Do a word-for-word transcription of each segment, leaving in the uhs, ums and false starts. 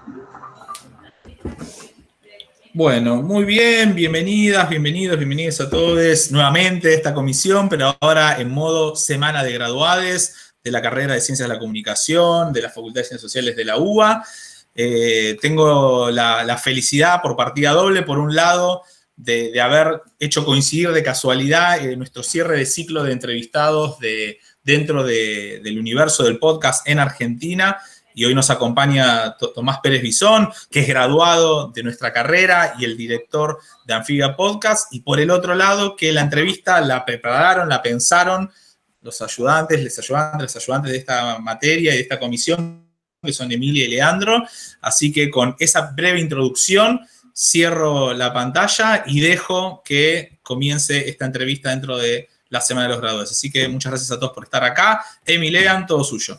Bueno, muy bien, bienvenidas, bienvenidos, bienvenidos a todos nuevamente a esta comisión, pero ahora en modo semana de graduades de la carrera de Ciencias de la Comunicación, de la Facultad de Ciencias Sociales de la U B A. Eh, tengo la, la felicidad por partida doble, por un lado, de, de haber hecho coincidir de casualidad eh, nuestro cierre de ciclo de entrevistados de, dentro de, del universo del podcast en Argentina. Y hoy nos acompaña Tomás Pérez Bisón, que es graduado de nuestra carrera y el director de Anfibia Podcast. Y por el otro lado, que la entrevista la prepararon, la pensaron los ayudantes, les ayudantes, los ayudantes de esta materia y de esta comisión, que son Emilia y Leandro. Así que con esa breve introducción cierro la pantalla y dejo que comience esta entrevista dentro de la Semana de los Graduados. Así que muchas gracias a todos por estar acá. Emi, Lean, todo suyo.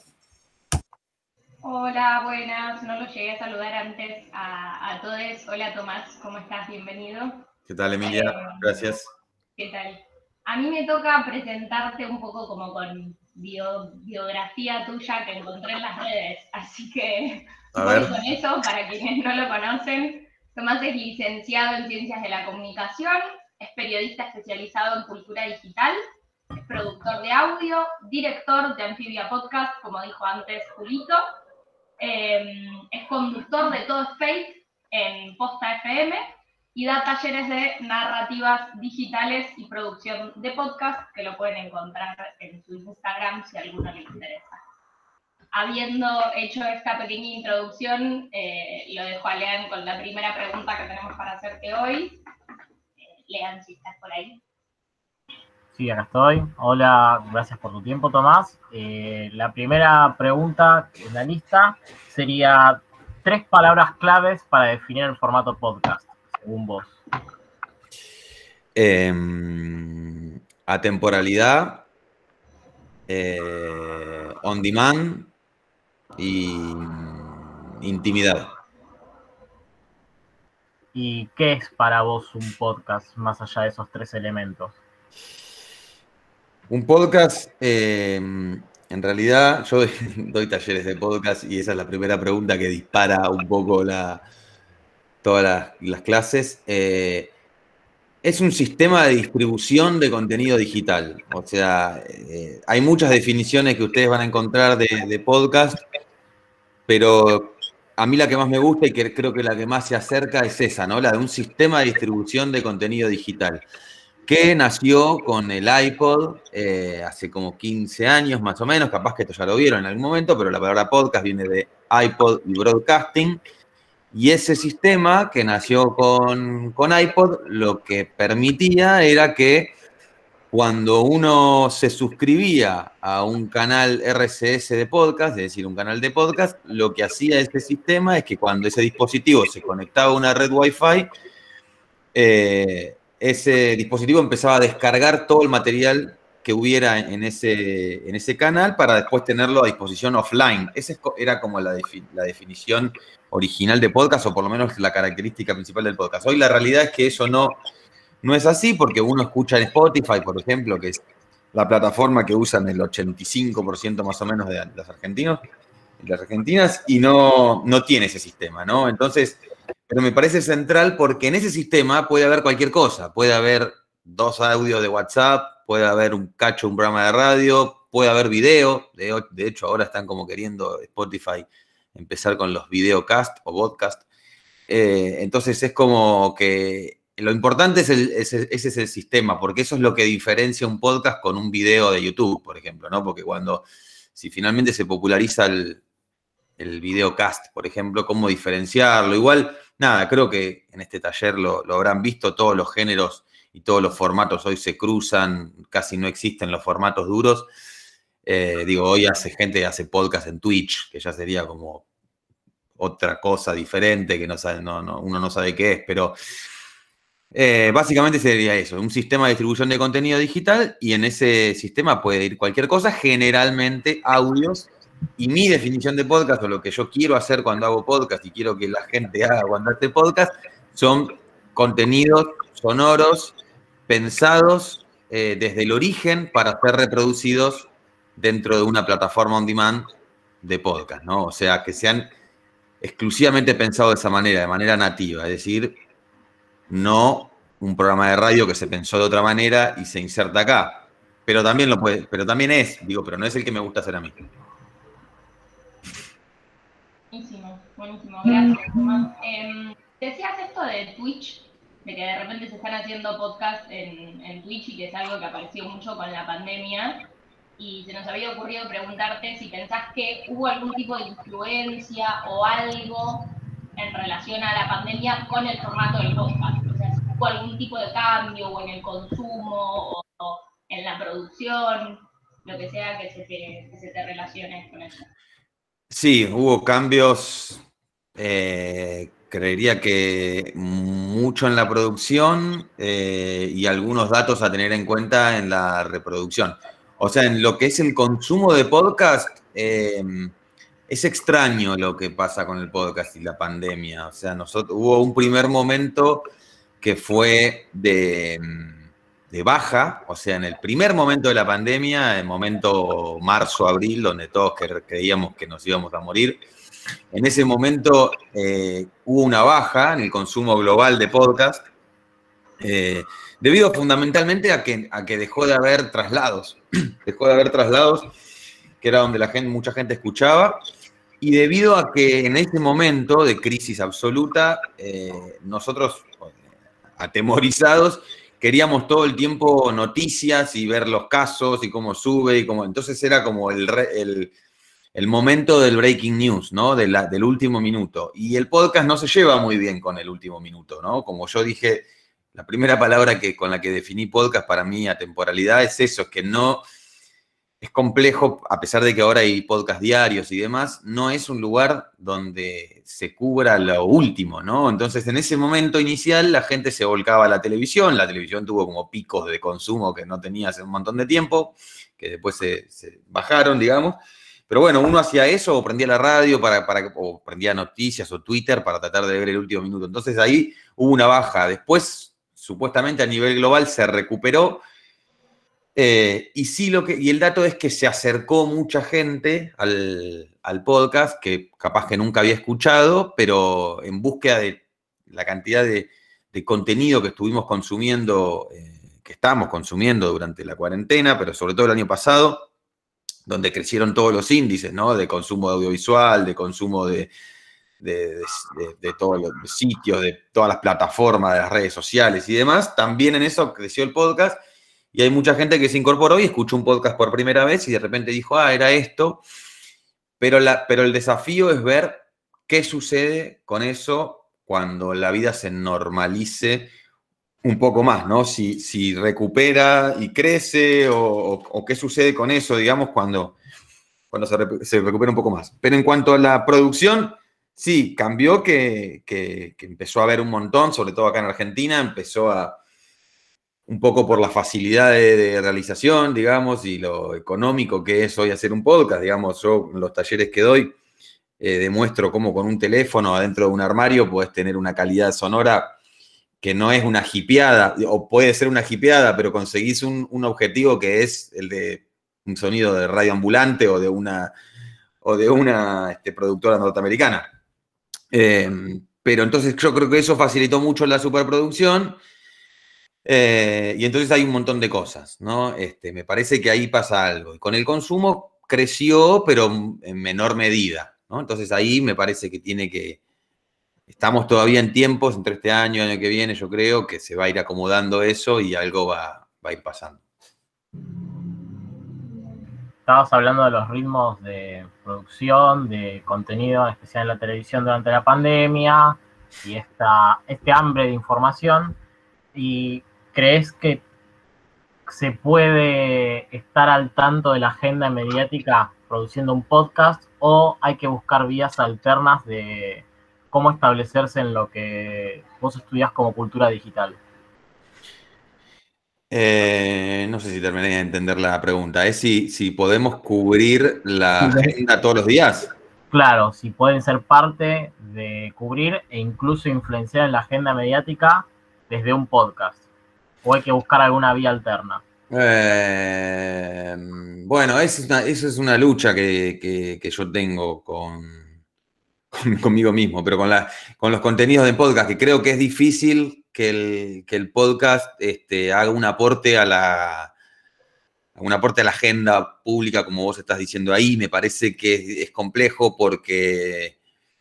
Hola, buenas. No los llegué a saludar antes a, a todos. Hola, Tomás. ¿Cómo estás? Bienvenido. ¿Qué tal, Emilia? Eh, Gracias. ¿Qué tal? A mí me toca presentarte un poco como con bio, biografía tuya que encontré en las redes. Así que a ver. Voy con eso, para quienes no lo conocen. Tomás es licenciado en Ciencias de la Comunicación, es periodista especializado en cultura digital, es productor de audio, director de Anfibia Podcast, como dijo antes Julito. Eh, es conductor de Todo es Fake en Posta F M y da talleres de narrativas digitales y producción de podcast que lo pueden encontrar en su Instagram si a alguno le interesa. Habiendo hecho esta pequeña introducción, eh, lo dejo a Lean con la primera pregunta que tenemos para hacerte hoy. Eh, Lean, si estás por ahí. Sí, acá estoy. Hola, gracias por tu tiempo, Tomás. Eh, la primera pregunta en la lista sería tres palabras claves para definir el formato podcast, según vos. Eh, atemporalidad, eh, on demand y intimidad. ¿Y qué es para vos un podcast, más allá de esos tres elementos? Un podcast, eh, en realidad, yo doy talleres de podcast y esa es la primera pregunta que dispara un poco la, todas las, las clases. Eh, es un sistema de distribución de contenido digital. O sea, eh, hay muchas definiciones que ustedes van a encontrar de, de podcast, pero a mí la que más me gusta y que creo que la que más se acerca es esa, ¿no? La de un sistema de distribución de contenido digital, que nació con el iPod eh, hace como quince años más o menos, capaz que esto ya lo vieron en algún momento, pero la palabra podcast viene de iPod y broadcasting, y ese sistema que nació con, con iPod lo que permitía era que cuando uno se suscribía a un canal R S S de podcast, es decir, un canal de podcast, lo que hacía ese sistema es que cuando ese dispositivo se conectaba a una red Wi-Fi, eh, ese dispositivo empezaba a descargar todo el material que hubiera en ese, en ese canal para después tenerlo a disposición offline. Esa era como la, defi la definición original de podcast, o por lo menos la característica principal del podcast. Hoy la realidad es que eso no, no es así, porque uno escucha en Spotify, por ejemplo, que es la plataforma que usan el ochenta y cinco por ciento más o menos de los argentinos, de las argentinas, y no, no tiene ese sistema, ¿no? Entonces, pero me parece central porque en ese sistema puede haber cualquier cosa. Puede haber dos audios de WhatsApp, puede haber un cacho, un programa de radio, puede haber video. De, de hecho, ahora están como queriendo Spotify empezar con los videocast o podcast. Eh, entonces es como que lo importante es el, ese, ese es el sistema, porque eso es lo que diferencia un podcast con un video de YouTube, por ejemplo, ¿no? Porque cuando, si finalmente se populariza el, el videocast, por ejemplo, cómo diferenciarlo. Igual, nada, creo que en este taller lo, lo habrán visto, todos los géneros y todos los formatos hoy se cruzan, casi no existen los formatos duros. Eh, digo, hoy hace gente que hace podcast en Twitch, que ya sería como otra cosa diferente, que no sabe, no, no, uno no sabe qué es, pero eh, básicamente sería eso, un sistema de distribución de contenido digital, y en ese sistema puede ir cualquier cosa, generalmente audios. Y mi definición de podcast, o lo que yo quiero hacer cuando hago podcast y quiero que la gente haga cuando hace podcast, son contenidos sonoros pensados eh, desde el origen para ser reproducidos dentro de una plataforma on demand de podcast, ¿no? O sea, que sean exclusivamente pensado de esa manera, de manera nativa, es decir, no un programa de radio que se pensó de otra manera y se inserta acá. Pero también lo puede, pero también es, digo, pero no es el que me gusta hacer a mí. Buenísimo, buenísimo, gracias, Tomás. Eh, decías esto de Twitch, de que de repente se están haciendo podcasts en, en Twitch y que es algo que apareció mucho con la pandemia. Y se nos había ocurrido preguntarte si pensás que hubo algún tipo de influencia o algo en relación a la pandemia con el formato del podcast. O sea, si hubo algún tipo de cambio o en el consumo o, o en la producción, lo que sea que se te, que se te relacione con eso. Sí, hubo cambios, eh, creería que mucho en la producción eh, y algunos datos a tener en cuenta en la reproducción. O sea, en lo que es el consumo de podcast, eh, es extraño lo que pasa con el podcast y la pandemia. O sea, nosotros, hubo un primer momento que fue de, de baja, o sea, en el primer momento de la pandemia, el momento marzo-abril, donde todos creíamos que nos íbamos a morir, en ese momento eh, hubo una baja en el consumo global de podcast, eh, debido fundamentalmente a que, a que dejó de haber traslados, dejó de haber traslados, que era donde la gente, mucha gente escuchaba, y debido a que en ese momento de crisis absoluta, eh, nosotros, atemorizados, queríamos todo el tiempo noticias y ver los casos y cómo sube, y cómo, entonces era como el, el, el momento del breaking news, ¿no? De la, del último minuto. Y el podcast no se lleva muy bien con el último minuto, ¿no? Como yo dije, la primera palabra que, con la que definí podcast para mí, atemporalidad, es eso, es que no... Es complejo, a pesar de que ahora hay podcast diarios y demás, no es un lugar donde se cubra lo último, ¿no? Entonces, en ese momento inicial, la gente se volcaba a la televisión. La televisión tuvo como picos de consumo que no tenía hace un montón de tiempo, que después se, se bajaron, digamos. Pero bueno, uno hacía eso, o prendía la radio, para, para, o prendía noticias o Twitter para tratar de ver el último minuto. Entonces, ahí hubo una baja. Después, supuestamente a nivel global, se recuperó. Eh, y sí, lo que, y el dato es que se acercó mucha gente al, al podcast que capaz que nunca había escuchado, pero en búsqueda de la cantidad de, de contenido que estuvimos consumiendo, eh, que estamos consumiendo durante la cuarentena, pero sobre todo el año pasado, donde crecieron todos los índices, ¿no? De consumo de audiovisual, de consumo de, de, de, de, de todos los sitios, de todas las plataformas, de las redes sociales y demás. También en eso creció el podcast. Y hay mucha gente que se incorporó y escuchó un podcast por primera vez y de repente dijo, ah, era esto. Pero, la, pero el desafío es ver qué sucede con eso cuando la vida se normalice un poco más, ¿no? Si, si recupera y crece o, o, o qué sucede con eso, digamos, cuando, cuando se, se recupera un poco más. Pero en cuanto a la producción, sí, cambió que, que, que empezó a haber un montón, sobre todo acá en Argentina, empezó a... un poco por la facilidad de, de realización, digamos, y lo económico que es hoy hacer un podcast. Digamos, yo en los talleres que doy eh, demuestro cómo con un teléfono adentro de un armario podés tener una calidad sonora que no es una jipeada, o puede ser una jipeada, pero conseguís un, un objetivo que es el de un sonido de radio ambulante o de una, o de una este, productora norteamericana. Eh, pero entonces yo creo que eso facilitó mucho la superproducción. Eh, y entonces hay un montón de cosas, ¿no? Este, me parece que ahí pasa algo. Y con el consumo creció, pero en menor medida, ¿no? Entonces ahí me parece que tiene que... Estamos todavía en tiempos, entre este año y el año que viene, yo creo que se va a ir acomodando eso y algo va, va a ir pasando. Estabas hablando de los ritmos de producción, de contenido, en especial en la televisión durante la pandemia, y esta, este hambre de información. Y ¿crees que se puede estar al tanto de la agenda mediática produciendo un podcast o hay que buscar vías alternas de cómo establecerse en lo que vos estudiás como cultura digital? Eh, no sé si terminé de entender la pregunta. ¿Es si, si podemos cubrir la Sí, agenda todos los días? Claro, si pueden ser parte de cubrir e incluso influenciar en la agenda mediática desde un podcast. ¿O hay que buscar alguna vía alterna? Eh, bueno, eso es una, eso es una lucha que, que, que yo tengo con, con, conmigo mismo, pero con, la, con los contenidos de podcast, que creo que es difícil que el, que el podcast este, haga un aporte a la... un aporte a la agenda pública, como vos estás diciendo ahí. Me parece que es, es complejo porque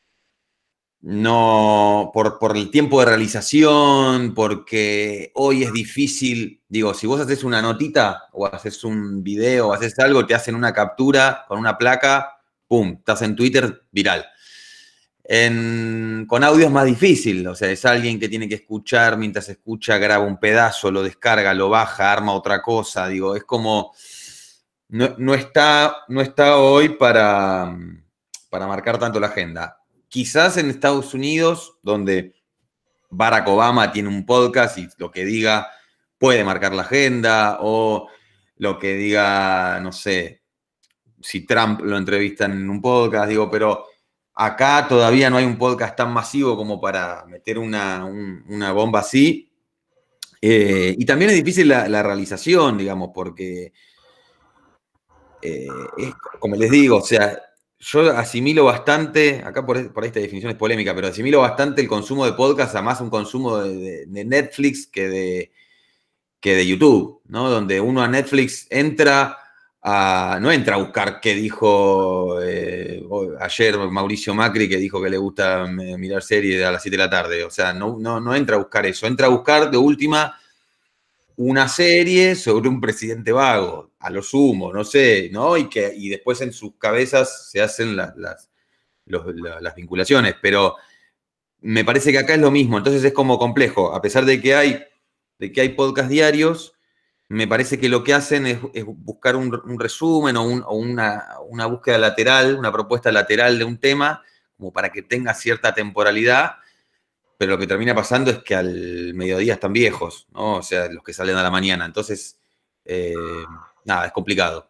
no, por, por el tiempo de realización, porque hoy es difícil, digo, si vos haces una notita o haces un video o haces algo, te hacen una captura con una placa, pum, estás en Twitter, viral. En, con audio es más difícil, o sea, es alguien que tiene que escuchar, mientras escucha graba un pedazo, lo descarga, lo baja, arma otra cosa, digo, es como, no, no, está, no está hoy para, para marcar tanto la agenda. Quizás en Estados Unidos, donde Barack Obama tiene un podcast y lo que diga puede marcar la agenda, o lo que diga, no sé, si Trump lo entrevistan en un podcast, digo, pero acá todavía no hay un podcast tan masivo como para meter una, un, una bomba así. Eh, y también es difícil la, la realización, digamos, porque, eh, es, como les digo, o sea, yo asimilo bastante, acá por, por esta definición es polémica, pero asimilo bastante el consumo de podcast a más un consumo de, de, de Netflix que de, que de YouTube, ¿no? Donde uno a Netflix entra a, no entra a buscar qué dijo eh, ayer Mauricio Macri, que dijo que le gusta mirar series a las siete de la tarde. O sea, no, no, no entra a buscar eso. Entra a buscar de última una serie sobre un presidente vago, a lo sumo, no sé, ¿no? Y, que, y después en sus cabezas se hacen las, las, los, las vinculaciones. Pero me parece que acá es lo mismo. Entonces es como complejo. A pesar de que hay, de que hay podcast diarios, me parece que lo que hacen es, es buscar un, un resumen o, un, o una, una búsqueda lateral, una propuesta lateral de un tema, como para que tenga cierta temporalidad, pero lo que termina pasando es que al mediodía están viejos, ¿no? O sea, los que salen a la mañana. Entonces, eh, nada, es complicado.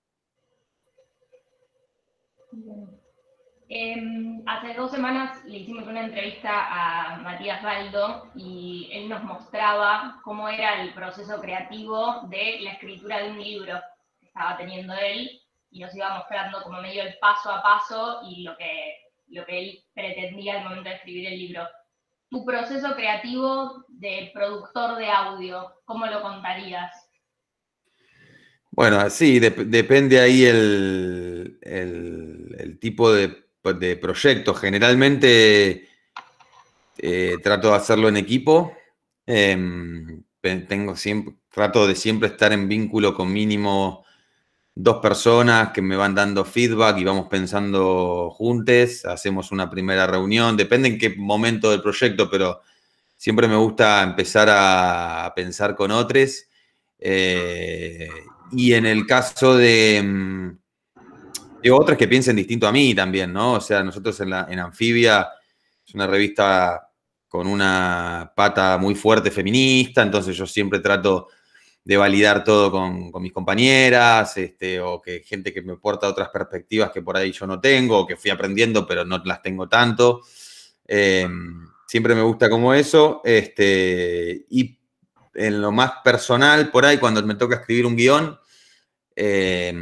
Eh, hace dos semanas le hicimos una entrevista a Matías Baldo y él nos mostraba cómo era el proceso creativo de la escritura de un libro que estaba teniendo él y nos iba mostrando como medio el paso a paso y lo que, lo que él pretendía al momento de escribir el libro. Tu proceso creativo de productor de audio, ¿cómo lo contarías? Bueno, sí, de, depende ahí el, el, el tipo de, de proyecto. Generalmente eh, trato de hacerlo en equipo. Eh, tengo siempre, trato de siempre estar en vínculo con mínimo dos personas que me van dando feedback y vamos pensando juntos. Hacemos una primera reunión, depende en qué momento del proyecto, pero siempre me gusta empezar a pensar con otros. Eh, y en el caso de, de otros que piensen distinto a mí también, ¿no? O sea, nosotros en, la, en Anfibia es una revista con una pata muy fuerte feminista, entonces yo siempre trato de validar todo con, con mis compañeras, este, o que gente que me aporta otras perspectivas que por ahí yo no tengo, o que fui aprendiendo pero no las tengo tanto. Eh, siempre me gusta como eso. Este, y en lo más personal, por ahí, cuando me toca escribir un guión, eh,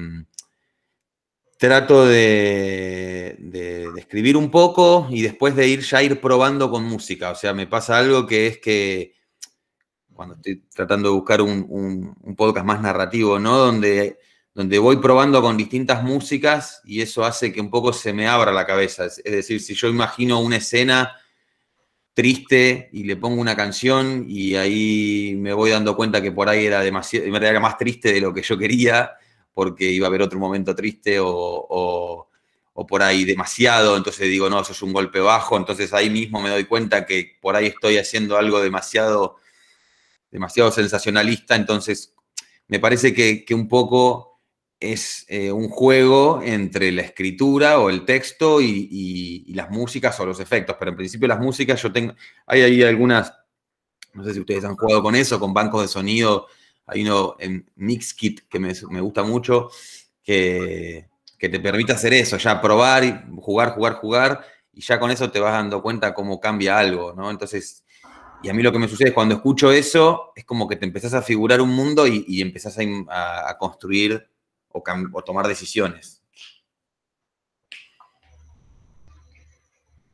trato de, de, de escribir un poco y después de ir ya ir probando con música. O sea, me pasa algo que es que cuando estoy tratando de buscar un, un, un podcast más narrativo, ¿no? Donde, donde voy probando con distintas músicas y eso hace que un poco se me abra la cabeza. Es, es decir, si yo imagino una escena triste y le pongo una canción y ahí me voy dando cuenta que por ahí era, demasiado, era más triste de lo que yo quería, porque iba a haber otro momento triste o, o, o por ahí demasiado, entonces digo, no, eso es un golpe bajo, entonces ahí mismo me doy cuenta que por ahí estoy haciendo algo demasiado, demasiado sensacionalista, entonces me parece que, que un poco es eh, un juego entre la escritura o el texto y, y, y las músicas o los efectos, pero en principio las músicas yo tengo, hay ahí algunas, no sé si ustedes han jugado con eso, con bancos de sonido, hay uno en Mixkit que me, me gusta mucho, que, que te permite hacer eso, ya probar, y jugar, jugar, jugar, y ya con eso te vas dando cuenta cómo cambia algo, ¿no? Entonces, y a mí lo que me sucede es cuando escucho eso, es como que te empezás a figurar un mundo y, y empezás a, a, a construir o, o tomar decisiones.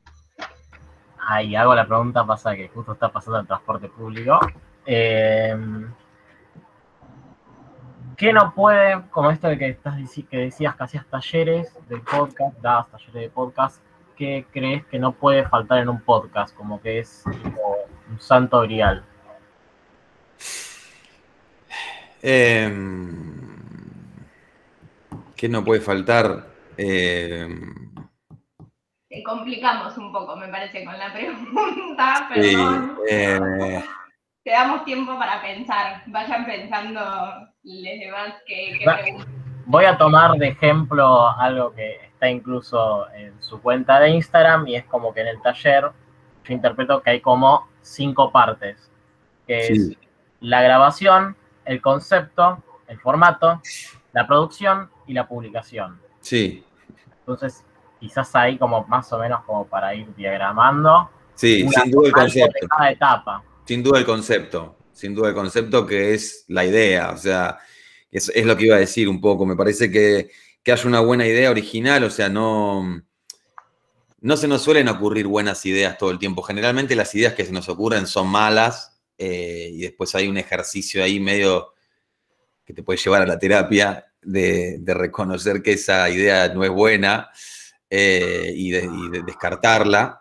ahí hago la pregunta, pasa que justo está pasando el transporte público. Eh, ¿Qué no puede, como esto de que, estás, que decías que hacías talleres de podcast, das talleres de podcast, qué crees que no puede faltar en un podcast? Como que es tipo, un santo grial. Eh, ¿Qué no puede faltar? Eh, Te complicamos un poco, me parece, con la pregunta, perdón. Sí, eh, Te damos tiempo para pensar. Vayan pensando los demás que, que preguntan. Voy a tomar de ejemplo algo que está incluso en su cuenta de Instagram y es como que en el taller yo interpreto que hay como cinco partes, que sí. es la grabación, el concepto, el formato, la producción y la publicación. Sí. Entonces, quizás ahí como más o menos como para ir diagramando. Sí, una, sin duda el algo concepto. de cada etapa. Sin duda el concepto. Sin duda el concepto que es la idea. O sea, es, es lo que iba a decir un poco. Me parece que, que haya una buena idea original. O sea, no, no se nos suelen ocurrir buenas ideas todo el tiempo. Generalmente las ideas que se nos ocurren son malas eh, y después hay un ejercicio ahí medio que te puede llevar a la terapia de, de reconocer que esa idea no es buena eh, y, de, y de descartarla.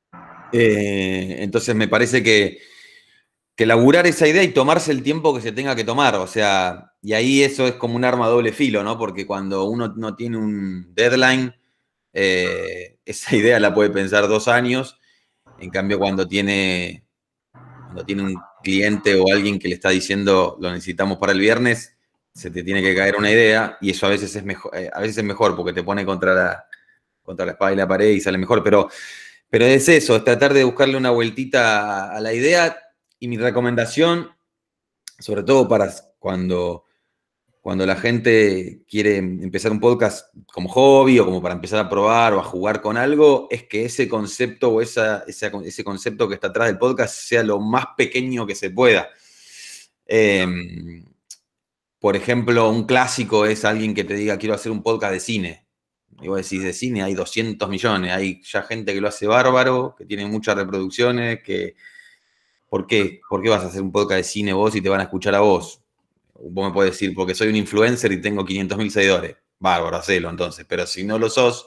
Eh, entonces me parece que, que laburar esa idea y tomarse el tiempo que se tenga que tomar, o sea, y ahí eso es como un arma a doble filo, ¿no? Porque cuando uno no tiene un deadline, eh, esa idea la puede pensar dos años, en cambio cuando tiene, cuando tiene un cliente o alguien que le está diciendo lo necesitamos para el viernes, se te tiene que caer una idea y eso a veces es mejor, eh, a veces es mejor porque te pone contra la, contra la espada y la pared y sale mejor, pero... Pero es eso, es tratar de buscarle una vueltita a la idea y mi recomendación, sobre todo para cuando, cuando la gente quiere empezar un podcast como hobby o como para empezar a probar o a jugar con algo, es que ese concepto o esa, esa, ese concepto que está atrás del podcast sea lo más pequeño que se pueda. Eh, por ejemplo, un clásico es alguien que te diga quiero hacer un podcast de cine. Y vos decís, de cine hay doscientos millones, hay ya gente que lo hace bárbaro, que tiene muchas reproducciones, que... ¿Por qué? ¿Por qué vas a hacer un podcast de cine vos y te van a escuchar a vos? Vos me podés decir, porque soy un influencer y tengo quinientos mil seguidores. Bárbaro, hacelo entonces. Pero si no lo sos,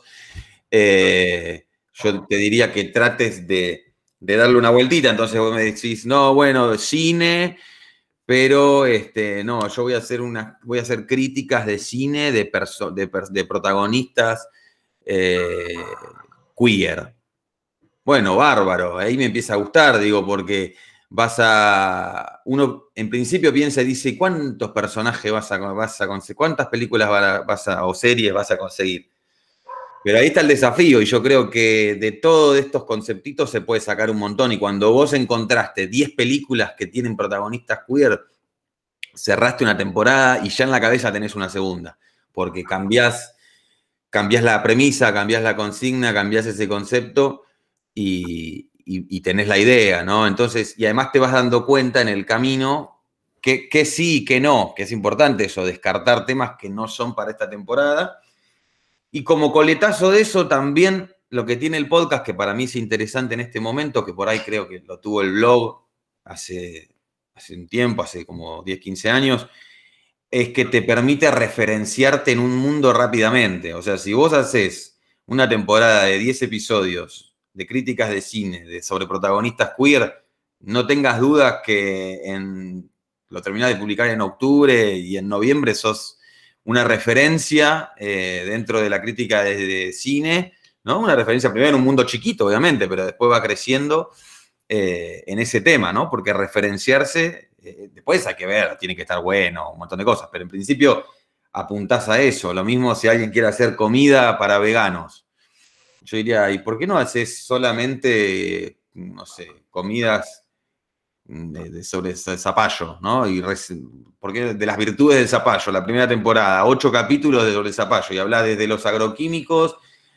eh, yo te diría que trates de, de darle una vueltita. Entonces vos me decís, no, bueno, cine... Pero este, no, yo voy a hacer una, voy a hacer críticas de cine de, perso de, per de protagonistas eh, queer. Bueno, bárbaro, ahí me empieza a gustar, digo, porque vas a. Uno en principio piensa y dice, ¿cuántos personajes vas a, vas a conseguir? ¿Cuántas películas vas a, o series vas a conseguir? Pero ahí está el desafío, y yo creo que de todos estos conceptitos se puede sacar un montón. Y cuando vos encontraste diez películas que tienen protagonistas queer, cerraste una temporada y ya en la cabeza tenés una segunda. Porque cambiás, cambiás la premisa, cambiás la consigna, cambiás ese concepto y, y, y tenés la idea, ¿no? Entonces, y además te vas dando cuenta en el camino que, que sí y que no, que es importante eso, descartar temas que no son para esta temporada. Y como coletazo de eso también lo que tiene el podcast, que para mí es interesante en este momento, que por ahí creo que lo tuvo el blog hace, hace un tiempo, hace como diez, quince años, es que te permite referenciarte en un mundo rápidamente. O sea, si vos haces una temporada de diez episodios de críticas de cine, de, sobre protagonistas queer, no tengas dudas que en, lo terminás de publicar en octubre y en noviembre sos una referencia eh, dentro de la crítica de, de cine, ¿no? Una referencia primero en un mundo chiquito, obviamente, pero después va creciendo eh, en ese tema, ¿no? Porque referenciarse, eh, después hay que ver, tiene que estar bueno, un montón de cosas, pero en principio apuntás a eso. Lo mismo si alguien quiere hacer comida para veganos. Yo diría, ¿y por qué no haces solamente, no sé, comidas De, de sobre el zapallo, ¿no? Y porque de las virtudes del zapallo, la primera temporada, ocho capítulos de sobre el zapallo, y habla desde los agroquímicos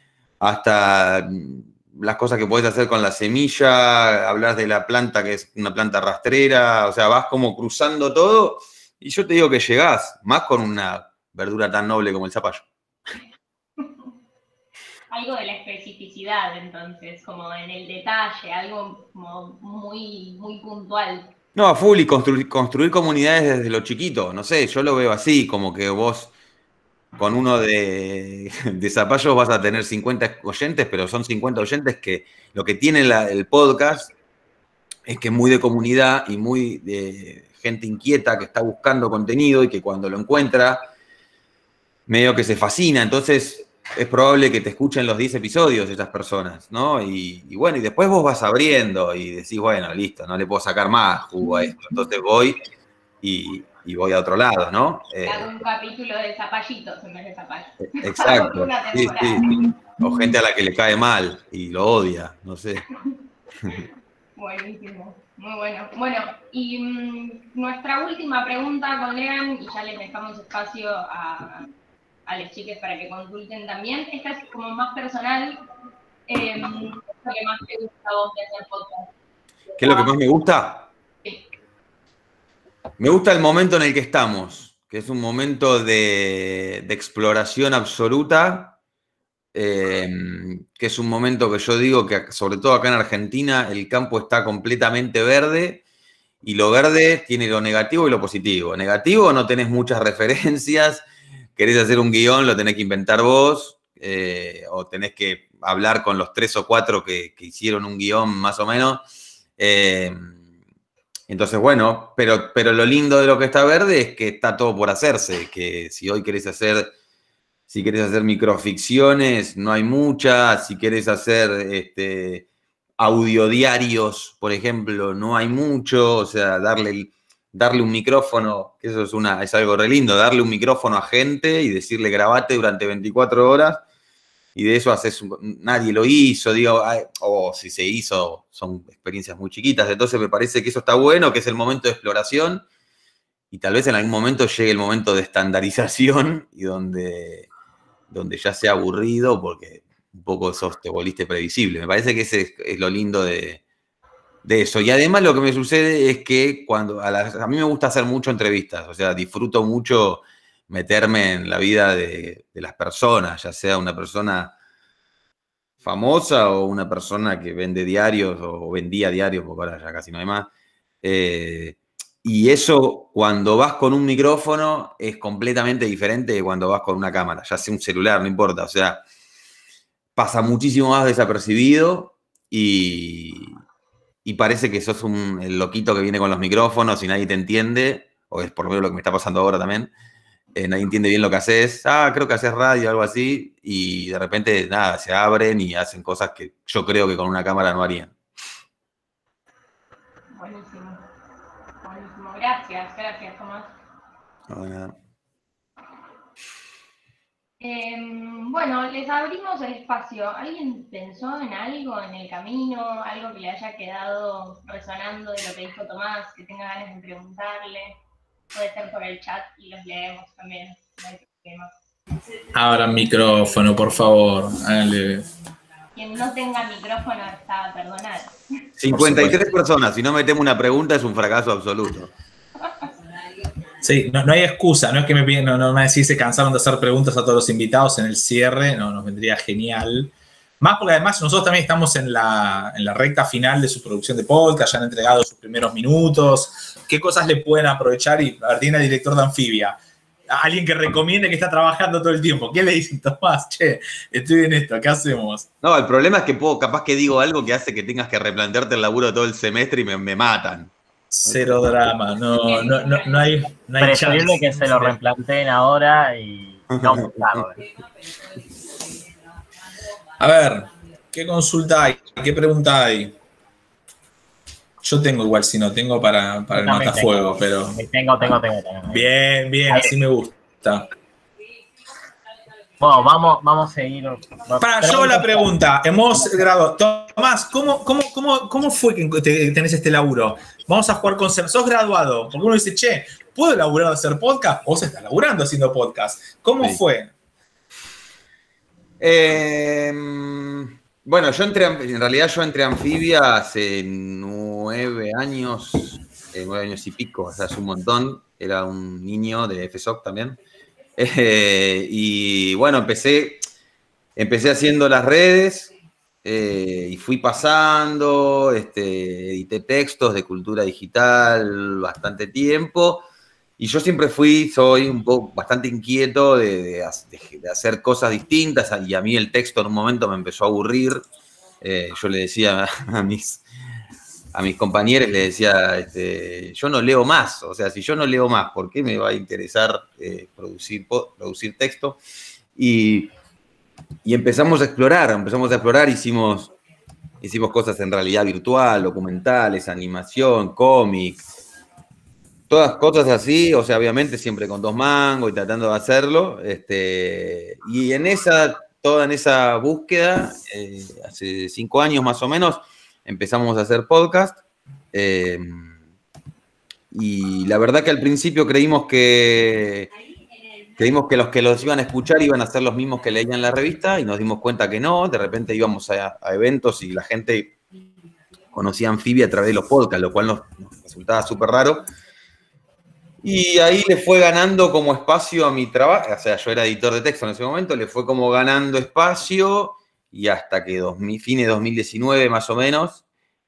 hasta las cosas que podés hacer con la semilla, hablas de la planta que es una planta rastrera, o sea, vas como cruzando todo, y yo te digo que llegás, más con una verdura tan noble como el zapallo. algo de la especificidad, entonces, como en el detalle, algo como muy, muy puntual. No, a full, y construir, construir comunidades desde lo chiquito. No sé, yo lo veo así, como que vos con uno de, de Zapallos vas a tener cincuenta oyentes, pero son cincuenta oyentes que lo que tiene la, el podcast es que es muy de comunidad y muy de gente inquieta que está buscando contenido y que cuando lo encuentra, medio que se fascina. Entonces, es probable que te escuchen los diez episodios esas personas, ¿no? Y, y bueno, y después vos vas abriendo y decís, bueno, listo, no le puedo sacar más jugo a esto. Entonces voy y, y voy a otro lado, ¿no? Eh, Hago un capítulo de zapallitos en vez de zapallos. exacto. Una Sí, temporada. sí. O gente a la que le cae mal y lo odia, no sé. Buenísimo, muy bueno. Bueno, y mmm, nuestra última pregunta con Lean, y ya les dejamos espacio a, a los chiques para que consulten también. Esta es como más personal. Eh, ¿Qué es lo que más te gusta a vos de hacer podcast? ¿Qué es lo que más me gusta? Sí. Me gusta el momento en el que estamos, que es un momento de, de exploración absoluta, eh, que es un momento que yo digo que, sobre todo acá en Argentina, el campo está completamente verde, y lo verde tiene lo negativo y lo positivo. Negativo, no tenés muchas referencias, querés hacer un guión, lo tenés que inventar vos, eh, o tenés que hablar con los tres o cuatro que, que hicieron un guión más o menos. Eh, entonces, bueno, pero, pero lo lindo de lo que está verde es que está todo por hacerse, que si hoy querés hacer, si querés hacer microficciones, no hay muchas, si querés hacer este, audiodiarios, por ejemplo, no hay mucho, o sea, darle, darle un micrófono, que eso es, una, es algo re lindo, darle un micrófono a gente y decirle grabate durante veinticuatro horas, y de eso haces, nadie lo hizo, digo, o si se hizo, son experiencias muy chiquitas. Entonces me parece que eso está bueno, que es el momento de exploración, y tal vez en algún momento llegue el momento de estandarización y donde, donde ya sea aburrido, porque un poco sos te volviste previsible. Me parece que ese es, es lo lindo de, de eso. Y además lo que me sucede es que cuando a, las, a mí me gusta hacer mucho entrevistas, o sea, disfruto mucho meterme en la vida de, de las personas, ya sea una persona famosa o una persona que vende diarios o vendía diarios, porque ahora ya casi no hay más. Eh, y eso, cuando vas con un micrófono, es completamente diferente de cuando vas con una cámara, ya sea un celular, no importa. O sea, pasa muchísimo más desapercibido y, y parece que sos un, el loquito que viene con los micrófonos y nadie te entiende, o es por lo menos lo que me está pasando ahora también. Eh, nadie entiende bien lo que haces. Ah, creo que haces radio o algo así. Y de repente, nada, se abren y hacen cosas que yo creo que con una cámara no harían. Buenísimo. Buenísimo. Gracias, gracias, Tomás. Bueno. Eh, bueno, les abrimos el espacio. ¿Alguien pensó en algo en el camino? ¿Algo que le haya quedado resonando de lo que dijo Tomás? Que tenga ganas de preguntarle. Puede ser por el chat y los leemos también. No hay problema. Abran micrófono, por favor. Háganle. Quien no tenga micrófono está perdonado. cincuenta y tres personas, si no metemos una pregunta es un fracaso absoluto. Sí, no, no hay excusa, no es que me piden, no, no me decís se cansaron de hacer preguntas a todos los invitados en el cierre, no, nos vendría genial. Más porque además nosotros también estamos en la, en la recta final de su producción de podcast, ya han entregado sus primeros minutos. ¿Qué cosas le pueden aprovechar? Y a ver, tiene el director de Anfibia, alguien que recomiende que está trabajando todo el tiempo. ¿Qué le dicen, Tomás? Che, estoy en esto, ¿qué hacemos? No, el problema es que puedo, capaz que digo algo que hace que tengas que replantearte el laburo todo el semestre y me, me matan. Cero drama, no, no, no, no hay, no hay Preferible chance. que se lo replanteen ahora y no muy tarde. A ver, ¿qué consulta hay? ¿Qué pregunta hay? Yo tengo igual, si no, tengo para, para el matafuego, pero... Tengo, tengo, tengo, tengo. Bien, bien, Ahí. así me gusta. Bueno, vamos, vamos a seguir. Para, yo hago la pregunta. Hemos graduado. Tomás, ¿cómo, cómo, cómo, cómo fue que te, tenés este laburo? Vamos a jugar con... Sos graduado. Porque uno dice, che, ¿puedo laburar de hacer podcast? Vos estás laburando haciendo podcast. ¿Cómo Sí. fue? Eh, bueno, yo entré, en realidad yo entré a Anfibia hace nueve años, eh, nueve años y pico, o sea, hace un montón. Era un niño de F S O C también. Eh, y bueno, empecé, empecé haciendo las redes eh, y fui pasando, este, edité textos de cultura digital bastante tiempo. Y yo siempre fui, soy un poco bastante inquieto de, de, de hacer cosas distintas, y a mí el texto en un momento me empezó a aburrir. Eh, yo le decía a mis, a mis compañeros, le decía, este, yo no leo más, o sea, si yo no leo más, ¿por qué me va a interesar eh, producir, producir texto? Y, y empezamos a explorar, empezamos a explorar, hicimos, hicimos cosas en realidad virtual, documentales, animación, cómics, todas cosas así, o sea, obviamente siempre con dos mangos y tratando de hacerlo. Este, y en esa, toda en esa búsqueda, eh, hace cinco años más o menos, empezamos a hacer podcast. Eh, y la verdad que al principio creímos que, creímos que los que los iban a escuchar iban a ser los mismos que leían la revista, y nos dimos cuenta que no. De repente íbamos a, a eventos y la gente conocía Anfibia a través de los podcasts, lo cual nos, nos resultaba súper raro. Y ahí le fue ganando como espacio a mi trabajo, o sea, yo era editor de texto en ese momento, le fue como ganando espacio, y hasta que dos mil, fines de dos mil diecinueve más o menos,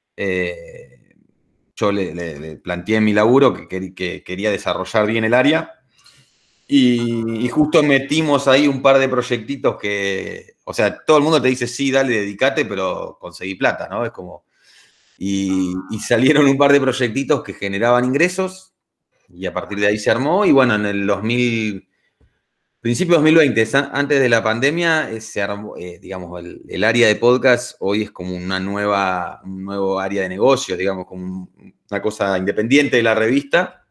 eh, yo le, le, le planteé en mi laburo que, que, que quería desarrollar bien el área, y, y justo metimos ahí un par de proyectitos que, o sea, todo el mundo te dice, sí, dale, dedicate, pero conseguí plata, ¿no? Es como, y, y salieron un par de proyectitos que generaban ingresos, y a partir de ahí se armó. Y bueno, en el dos mil, principio de dos mil veinte, antes de la pandemia, se armó, eh, digamos, el, el área de podcast hoy es como una nueva, un nuevo área de negocios, digamos, como una cosa independiente de la revista.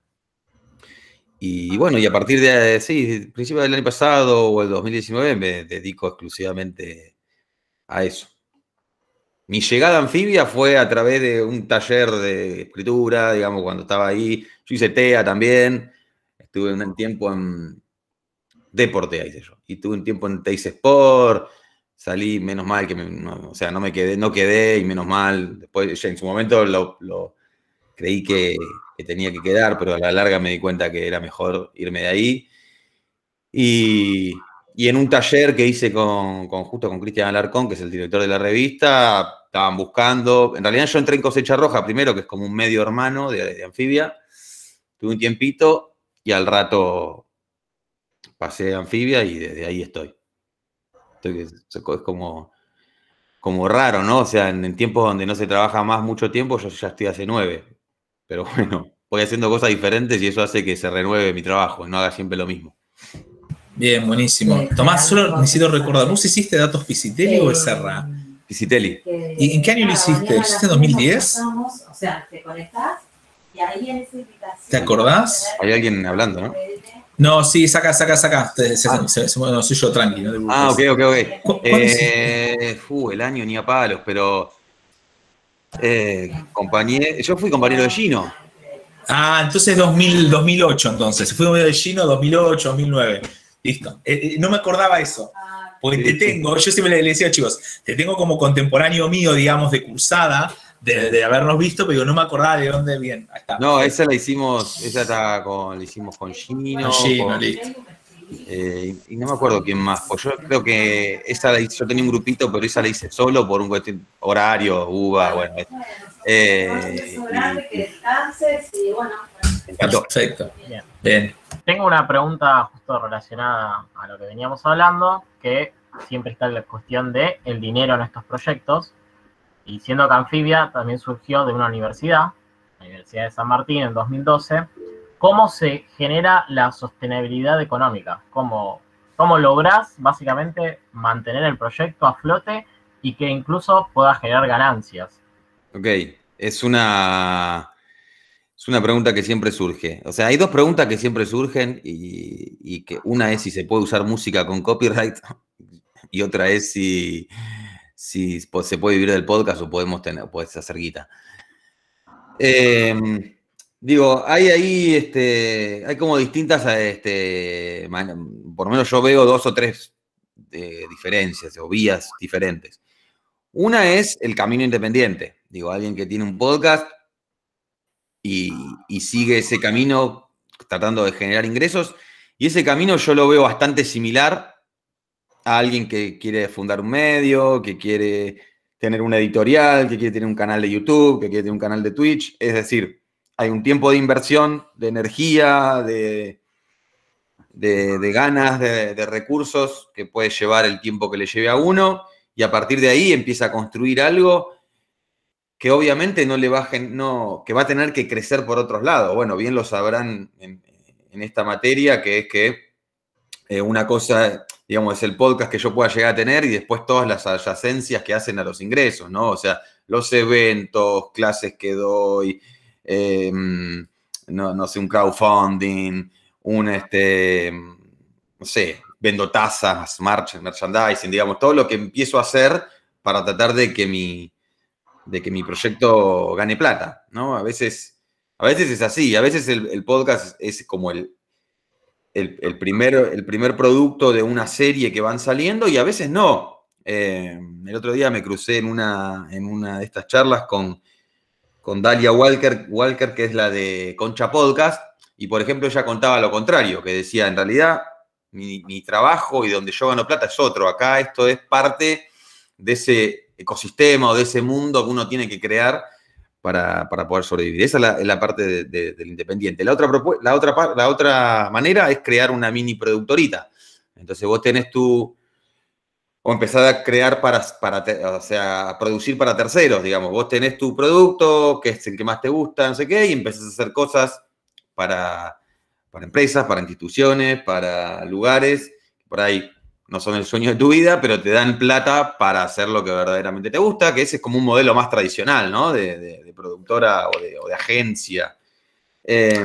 Y bueno, y a partir de, sí, principio del año pasado o el dos mil diecinueve me dedico exclusivamente a eso. Mi llegada a Anfibia fue a través de un taller de escritura, digamos, cuando estaba ahí. Yo hice T E A también, estuve un tiempo en deporte, hice yo, y tuve un tiempo en Teis Sport, salí, menos mal que, me, no, o sea, no me quedé, no quedé, y menos mal. Después, en su momento lo, lo creí que, que tenía que quedar, pero a la larga me di cuenta que era mejor irme de ahí. Y... Y en un taller que hice con, con justo con Cristian Alarcón, que es el director de la revista, estaban buscando. En realidad yo entré en Cosecha Roja primero, que es como un medio hermano de, de Anfibia. Tuve un tiempito y al rato pasé a Anfibia y desde ahí estoy. estoy es como, como raro, ¿no? O sea, en, en tiempos donde no se trabaja más mucho tiempo, yo ya estoy hace nueve. Pero bueno, voy haciendo cosas diferentes y eso hace que se renueve mi trabajo y no haga siempre lo mismo. Bien, buenísimo. Tomás, solo necesito recordar, ¿vos hiciste Datos Pisitelli o Becerra? Pisitelli. ¿Y en qué año lo hiciste? ¿Lo hiciste en dos mil diez? O sea, te conectás y ahí en esa invitación. ¿Te acordás? Hay alguien hablando, ¿no? No, sí, saca, saca, saca. Se, se, ah. se, se, no, soy yo, tranqui. No te ah, ok, ok, ok. Eh, uh, el año ni a palos, pero... Eh, compañero, yo fui compañero de Gino. Ah, entonces dos mil, dos mil ocho, entonces. Fui compañero de Gino dos mil ocho, dos mil nueve. Listo. Eh, no me acordaba eso. Porque te tengo, yo siempre le decía, chicos, te tengo como contemporáneo mío, digamos, de cursada, de, de habernos visto, pero no me acordaba de dónde bien. Ahí está. No, esa la hicimos, esa está con, la hicimos con Gino. Con Gino, con, listo. Eh, y no me acuerdo quién más, pues yo creo que esa la hice, yo tenía un grupito, pero esa la hice solo por un cuestión horario, uva, bueno. Eh, y, y, Perfecto. Bien. Bien. Tengo una pregunta justo relacionada a lo que veníamos hablando, que siempre está la cuestión de el dinero en estos proyectos, y siendo que Anfibia también surgió de una universidad, la Universidad de San Martín en dos mil doce, ¿cómo se genera la sostenibilidad económica? ¿Cómo, cómo lográs básicamente mantener el proyecto a flote y que incluso pueda generar ganancias? Ok, es una... Es una pregunta que siempre surge. O sea, hay dos preguntas que siempre surgen y, y que una es si se puede usar música con copyright y otra es si, si se puede vivir del podcast o podemos tener, puedes hacer guita. Eh, digo, hay ahí, este, hay como distintas, este, por lo menos yo veo dos o tres eh, diferencias o vías diferentes. Una es el camino independiente. Digo, alguien que tiene un podcast Y, y sigue ese camino tratando de generar ingresos. Y ese camino yo lo veo bastante similar a alguien que quiere fundar un medio, que quiere tener una editorial, que quiere tener un canal de YouTube, que quiere tener un canal de Twitch. Es decir, hay un tiempo de inversión, de energía, de, de, de ganas, de, de recursos que puede llevar el tiempo que le lleve a uno, y a partir de ahí empieza a construir algo que obviamente no le va a, no, que va a tener que crecer por otros lados. Bueno, bien lo sabrán en, en esta materia, que es que eh, una cosa, digamos, es el podcast que yo pueda llegar a tener y después todas las adyacencias que hacen a los ingresos, ¿no? O sea, los eventos, clases que doy, eh, no, no sé, un crowdfunding, un, este, no sé, vendo tazas, merchandising, digamos, todo lo que empiezo a hacer para tratar de que mi de que mi proyecto gane plata, ¿no? A veces, a veces es así, a veces el, el podcast es como el, el, el, primer, el primer producto de una serie que van saliendo y a veces no. Eh, el otro día me crucé en una, en una de estas charlas con, con Dalia Walker, Walker, que es la de Concha Podcast, y por ejemplo ella contaba lo contrario, que decía, en realidad mi, mi trabajo y donde yo gano plata es otro, acá esto es parte de ese ecosistema o de ese mundo que uno tiene que crear para, para poder sobrevivir. Esa es la, es la parte de, de, del independiente. La otra, la, otra, la otra manera es crear una mini productorita. Entonces vos tenés tu... o empezar a crear para, para, o sea, a producir para terceros, digamos. Vos tenés tu producto, que es el que más te gusta, no sé qué, y empezás a hacer cosas para, para empresas, para instituciones, para lugares, por ahí no son el sueño de tu vida, pero te dan plata para hacer lo que verdaderamente te gusta, que ese es como un modelo más tradicional, ¿no? De, de, de productora o de, o de agencia. Eh,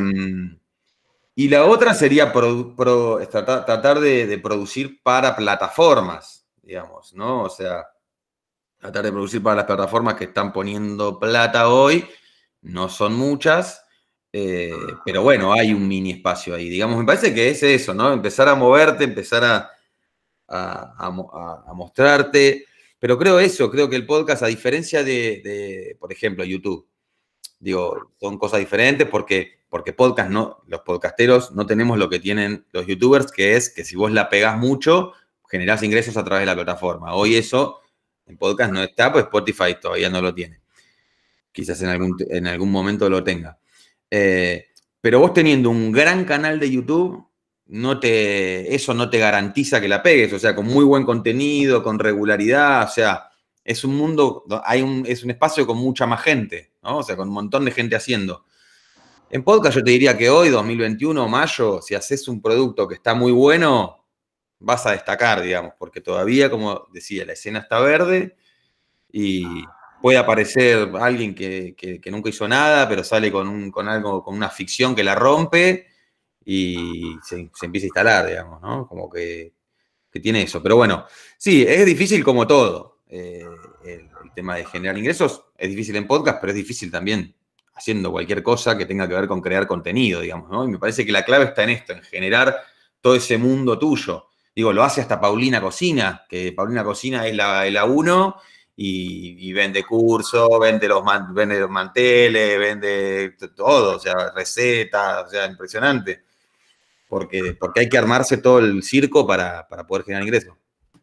y la otra sería pro, pro, tratar, tratar de, de producir para plataformas, digamos, ¿no? O sea, tratar de producir para las plataformas que están poniendo plata hoy, no son muchas, eh, pero bueno, hay un mini espacio ahí. Digamos, me parece que es eso, ¿no? Empezar a moverte, empezar a... A, a, a mostrarte, pero creo eso, creo que el podcast, a diferencia de, de, por ejemplo, YouTube, digo, son cosas diferentes porque, porque podcast no, los podcasteros no tenemos lo que tienen los youtubers, que es que si vos la pegás mucho, generás ingresos a través de la plataforma. Hoy eso en podcast no está, pues Spotify todavía no lo tiene. Quizás en algún, en algún momento lo tenga. Eh, pero vos teniendo un gran canal de YouTube, no te, eso no te garantiza que la pegues, o sea, con muy buen contenido, con regularidad, o sea, es un mundo, hay un, es un espacio con mucha más gente, ¿no? O sea, con un montón de gente haciendo. En podcast yo te diría que hoy, dos mil veintiuno, mayo, si haces un producto que está muy bueno, vas a destacar, digamos, porque todavía, como decía, la escena está verde y puede aparecer alguien que, que, que nunca hizo nada, pero sale con, un, con algo, con una ficción que la rompe, y se, se empieza a instalar, digamos, ¿no? Como que, que tiene eso. Pero bueno, sí, es difícil como todo. Eh, el, el tema de generar ingresos es difícil en podcast, pero es difícil también haciendo cualquier cosa que tenga que ver con crear contenido, digamos, ¿no? Y me parece que la clave está en esto, en generar todo ese mundo tuyo. Digo, lo hace hasta Paulina Cocina, que Paulina Cocina es la, la uno y, y vende cursos, vende los, man, vende los manteles, vende todo, o sea, recetas, o sea, impresionante. Porque, porque hay que armarse todo el circo para, para poder generar ingresos.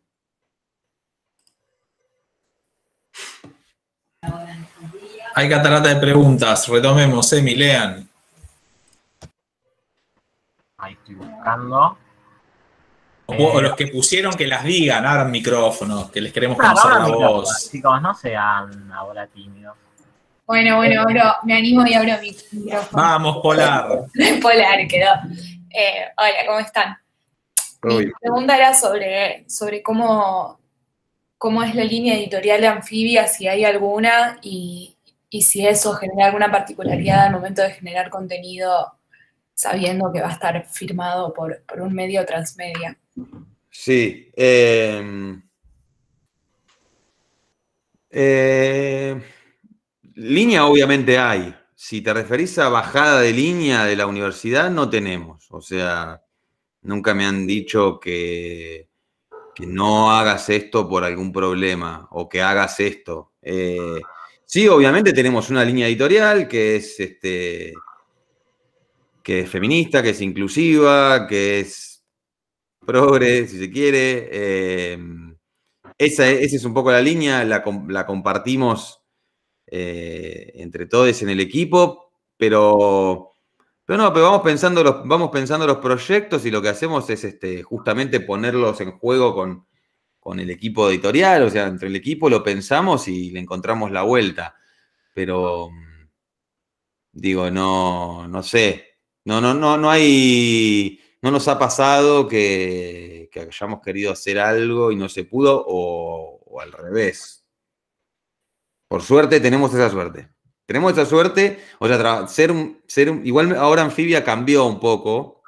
Hay catarata de preguntas. Retomemos, Emi, lean. Ahí estoy buscando. O, eh, o los que pusieron que las digan, abran micrófonos, que les queremos claro, conocer ahora la micrófono, voz. chicos, no sean ahora tímidos. Bueno, bueno, abro, me animo y abro mi micrófono. Vamos, Polar. Polar quedó. Eh, hola, ¿cómo están? Mi Uy. pregunta era sobre, sobre cómo, cómo es la línea editorial de Amphibia, si hay alguna, y, y si eso genera alguna particularidad al momento de generar contenido, sabiendo que va a estar firmado por, por un medio transmedia. Sí. Eh, eh, línea obviamente hay. Si te referís a bajada de línea de la universidad, no tenemos. O sea, nunca me han dicho que, que no hagas esto por algún problema o que hagas esto. Eh, sí, obviamente tenemos una línea editorial que es, este, que es feminista, que es inclusiva, que es progre, si se quiere. Eh, esa, esa es un poco la línea, la, la compartimos eh, entre todos en el equipo, pero, pero no, pero vamos pensando, los, vamos pensando los proyectos y lo que hacemos es este, justamente ponerlos en juego con, con el equipo editorial, o sea, entre el equipo lo pensamos y le encontramos la vuelta, pero digo, no, no sé, no, no, no, no hay, no nos ha pasado que, que hayamos querido hacer algo y no se pudo, o, o al revés. Por suerte tenemos esa suerte. Tenemos esa suerte, o sea, ser, ser igual ahora Amphibia cambió un poco.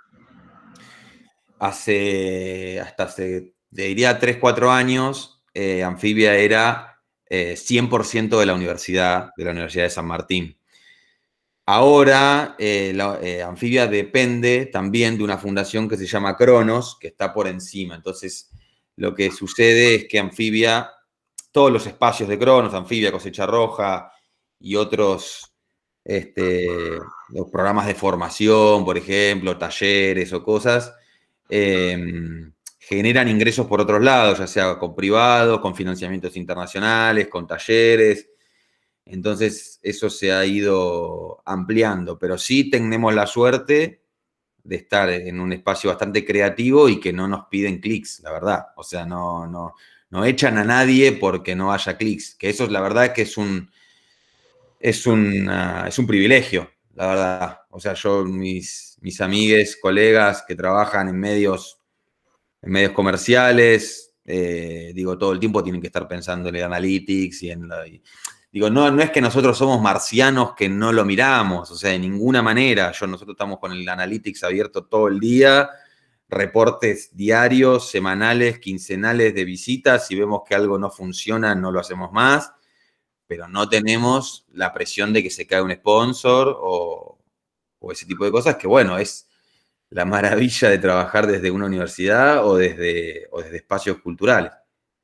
Hace, hasta hace, diría, tres, cuatro años, eh, Amphibia era eh, cien por ciento de la universidad, de la Universidad de San Martín. Ahora, eh, la, eh, Amphibia depende también de una fundación que se llama Cronos, que está por encima. Entonces, lo que sucede es que Amphibia, todos los espacios de Cronos, Amphibia, Cosecha Roja y otros, este, los programas de formación, por ejemplo, talleres o cosas, eh, generan ingresos por otros lados, ya sea con privados, con financiamientos internacionales, con talleres. Entonces, eso se ha ido ampliando, pero sí tenemos la suerte de estar en un espacio bastante creativo y que no nos piden clics, la verdad. O sea, no, no, no echan a nadie porque no haya clics, que eso es la verdad es que es un, es un, uh, es un privilegio, la verdad. O sea, yo, mis, mis amigues, colegas que trabajan en medios, en medios comerciales, eh, digo, todo el tiempo tienen que estar pensando en el analytics y en la... Y, Digo, no, no es que nosotros somos marcianos que no lo miramos, o sea, de ninguna manera. Yo, nosotros estamos con el Analytics abierto todo el día, reportes diarios, semanales, quincenales de visitas. Si vemos que algo no funciona, no lo hacemos más, pero no tenemos la presión de que se cae un sponsor o, o ese tipo de cosas, que bueno, es la maravilla de trabajar desde una universidad o desde, o desde espacios culturales.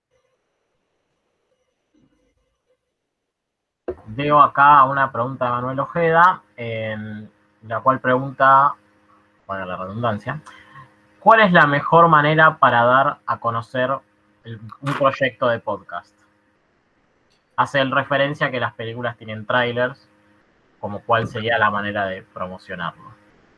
Veo acá una pregunta de Manuel Ojeda, en la cual pregunta, para la redundancia, ¿cuál es la mejor manera para dar a conocer el, un proyecto de podcast? Hace referencia a que las películas tienen trailers, como cuál sería la manera de promocionarlo.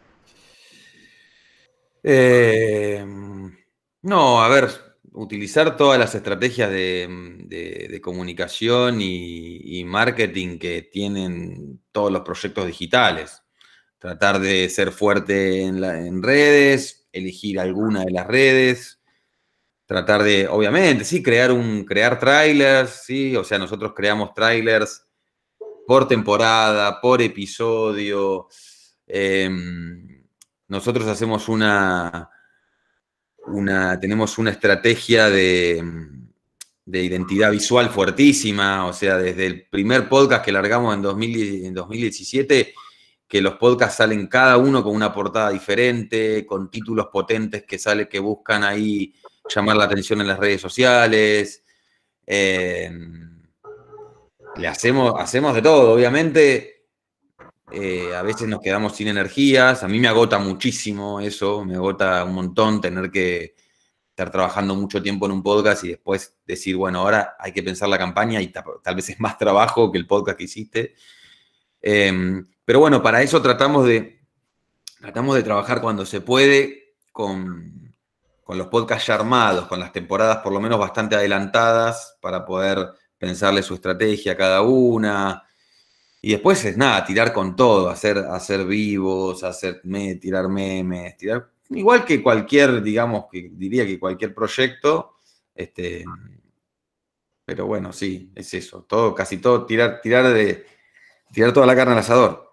Eh, no, a ver, utilizar todas las estrategias de, de, de comunicación y, y marketing que tienen todos los proyectos digitales. Tratar de ser fuerte en, la, en redes, elegir alguna de las redes, tratar de, obviamente, sí, crear un, crear trailers, sí, o sea, nosotros creamos trailers por temporada, por episodio. Eh, nosotros hacemos una, una, tenemos una estrategia de, de identidad visual fuertísima, o sea, desde el primer podcast que largamos en, dos mil, en dos mil diecisiete, que los podcasts salen cada uno con una portada diferente, con títulos potentes que sale, que buscan ahí llamar la atención en las redes sociales. Eh, le hacemos, hacemos de todo, obviamente. Eh, a veces nos quedamos sin energías. A mí me agota muchísimo eso, me agota un montón tener que estar trabajando mucho tiempo en un podcast y después decir, bueno, ahora hay que pensar la campaña y tal vez es más trabajo que el podcast que hiciste. Eh, pero bueno, para eso tratamos de, tratamos de trabajar cuando se puede con, con los podcasts ya armados, con las temporadas por lo menos bastante adelantadas para poder pensarle su estrategia a cada una. Y después es nada, tirar con todo, hacer, hacer vivos, hacer me, tirar memes, tirar. Igual que cualquier, digamos, que diría que cualquier proyecto, este, pero bueno, sí, es eso. Todo, casi todo, tirar, tirar de. Tirar toda la carne al asador.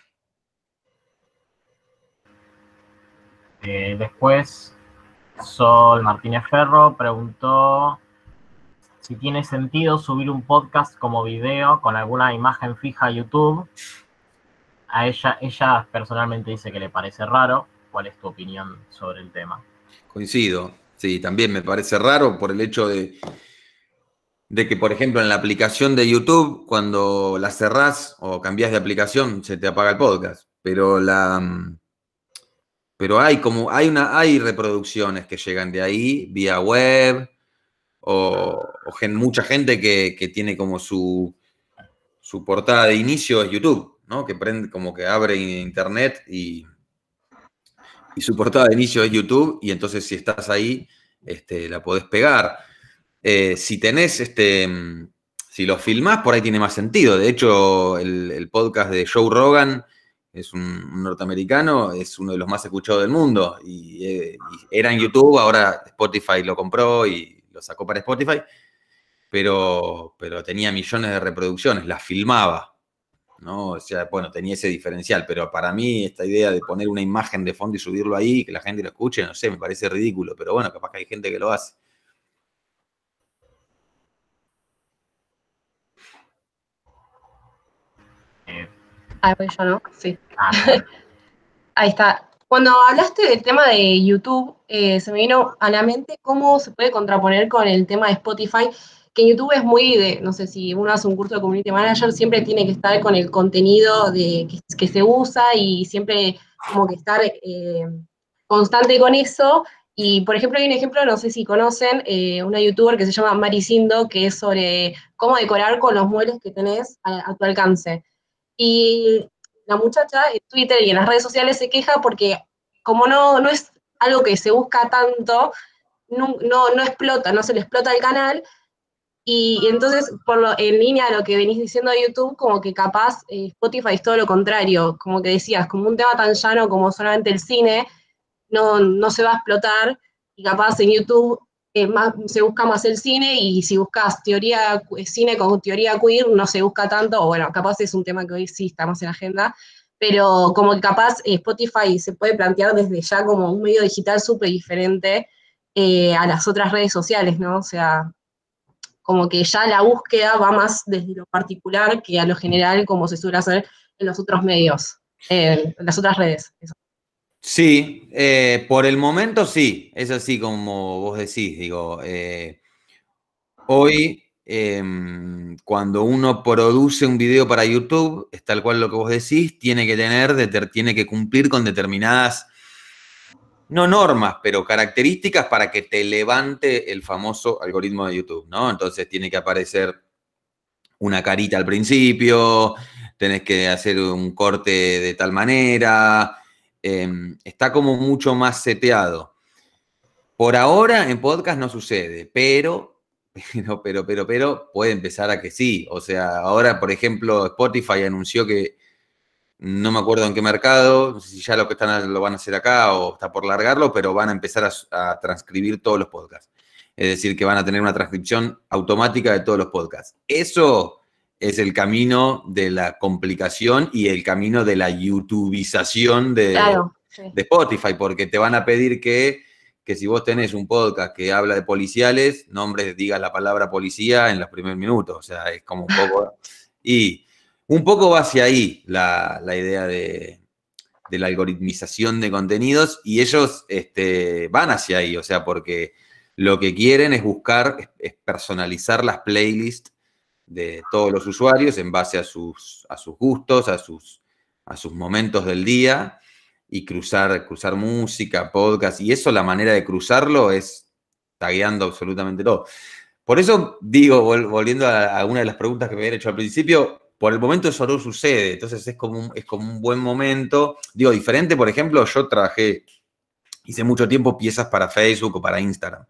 Eh, después, Sol Martínez Ferro preguntó si tiene sentido subir un podcast como video con alguna imagen fija a YouTube. A ella, ella personalmente dice que le parece raro. ¿Cuál es tu opinión sobre el tema? Coincido. Sí, también me parece raro por el hecho de, de que, por ejemplo, en la aplicación de YouTube, cuando la cerrás o cambiás de aplicación, se te apaga el podcast. Pero la, pero hay como, hay una, hay reproducciones que llegan de ahí, vía web, o, o gen, mucha gente que, que tiene como su, su portada de inicio es YouTube, ¿no? Que prende, como que abre internet y, y su portada de inicio es YouTube, y entonces si estás ahí, este, la podés pegar. Eh, si tenés, este, si lo filmás, por ahí tiene más sentido. De hecho, el, el podcast de Joe Rogan, es un, un norteamericano, es uno de los más escuchados del mundo, y, eh, y era en YouTube, ahora Spotify lo compró y lo sacó para Spotify, pero, pero tenía millones de reproducciones, las filmaba, ¿no? O sea, bueno, tenía ese diferencial, pero para mí esta idea de poner una imagen de fondo y subirlo ahí, y que la gente lo escuche, no sé, me parece ridículo, pero bueno, capaz que hay gente que lo hace. Ah, pues yo no, sí. Ah, Ahí está. Cuando hablaste del tema de YouTube, eh, se me vino a la mente cómo se puede contraponer con el tema de Spotify, que en YouTube es muy de, no sé, si uno hace un curso de Community Manager, siempre tiene que estar con el contenido de, que, que se usa y siempre como que estar eh, constante con eso. Y, por ejemplo, hay un ejemplo, no sé si conocen, eh, una youtuber que se llama Mari Sindo, que es sobre cómo decorar con los muebles que tenés a, a tu alcance. Y la muchacha en Twitter y en las redes sociales se queja porque como no, no es algo que se busca tanto, no, no, no explota, no se le explota el canal, y entonces por lo, en línea a lo que venís diciendo de YouTube, como que capaz eh, Spotify es todo lo contrario, como que decías, como un tema tan llano como solamente el cine, no, no se va a explotar, y capaz en YouTube eh, más, se busca más el cine, y si buscas teoría, cine con teoría queer, no se busca tanto, o bueno, capaz es un tema que hoy sí está más en la agenda, pero como que capaz eh, Spotify se puede plantear desde ya como un medio digital súper diferente eh, a las otras redes sociales, ¿no? O sea, como que ya la búsqueda va más desde lo particular que a lo general, como se suele hacer en los otros medios, eh, en las otras redes. Eso. Sí, eh, por el momento sí, es así como vos decís, digo, eh, hoy eh, cuando uno produce un video para YouTube, es tal cual lo que vos decís, tiene que tener, tiene que cumplir con determinadas, no normas, pero características para que te levante el famoso algoritmo de YouTube, ¿no? Entonces tiene que aparecer una carita al principio, tenés que hacer un corte de tal manera, eh, está como mucho más seteado. Por ahora en podcast no sucede, pero, pero, pero, pero, pero puede empezar a que sí. O sea, ahora, por ejemplo, Spotify anunció que, no me acuerdo en qué mercado, no sé si ya lo que están lo van a hacer acá o está por largarlo, pero van a empezar a, a transcribir todos los podcasts. Es decir, que van a tener una transcripción automática de todos los podcasts. Eso es el camino de la complicación y el camino de la youtubización de, Claro, sí. de Spotify, porque te van a pedir que, que si vos tenés un podcast que habla de policiales, nombres, digas la palabra policía en los primeros minutos. O sea, es como un poco... Y un poco va hacia ahí la, la idea de, de la algoritmización de contenidos, y ellos este, van hacia ahí, o sea, porque lo que quieren es buscar, es, es personalizar las playlists de todos los usuarios en base a sus, a sus gustos, a sus, a sus momentos del día, y cruzar, cruzar música, podcast, y eso, la manera de cruzarlo es tagueando absolutamente todo. Por eso digo, volviendo a, a una de las preguntas que me habían hecho al principio, por el momento eso no sucede, entonces es como, un, es como un buen momento. Digo, diferente, por ejemplo, yo trabajé, hice mucho tiempo piezas para Facebook o para Instagram.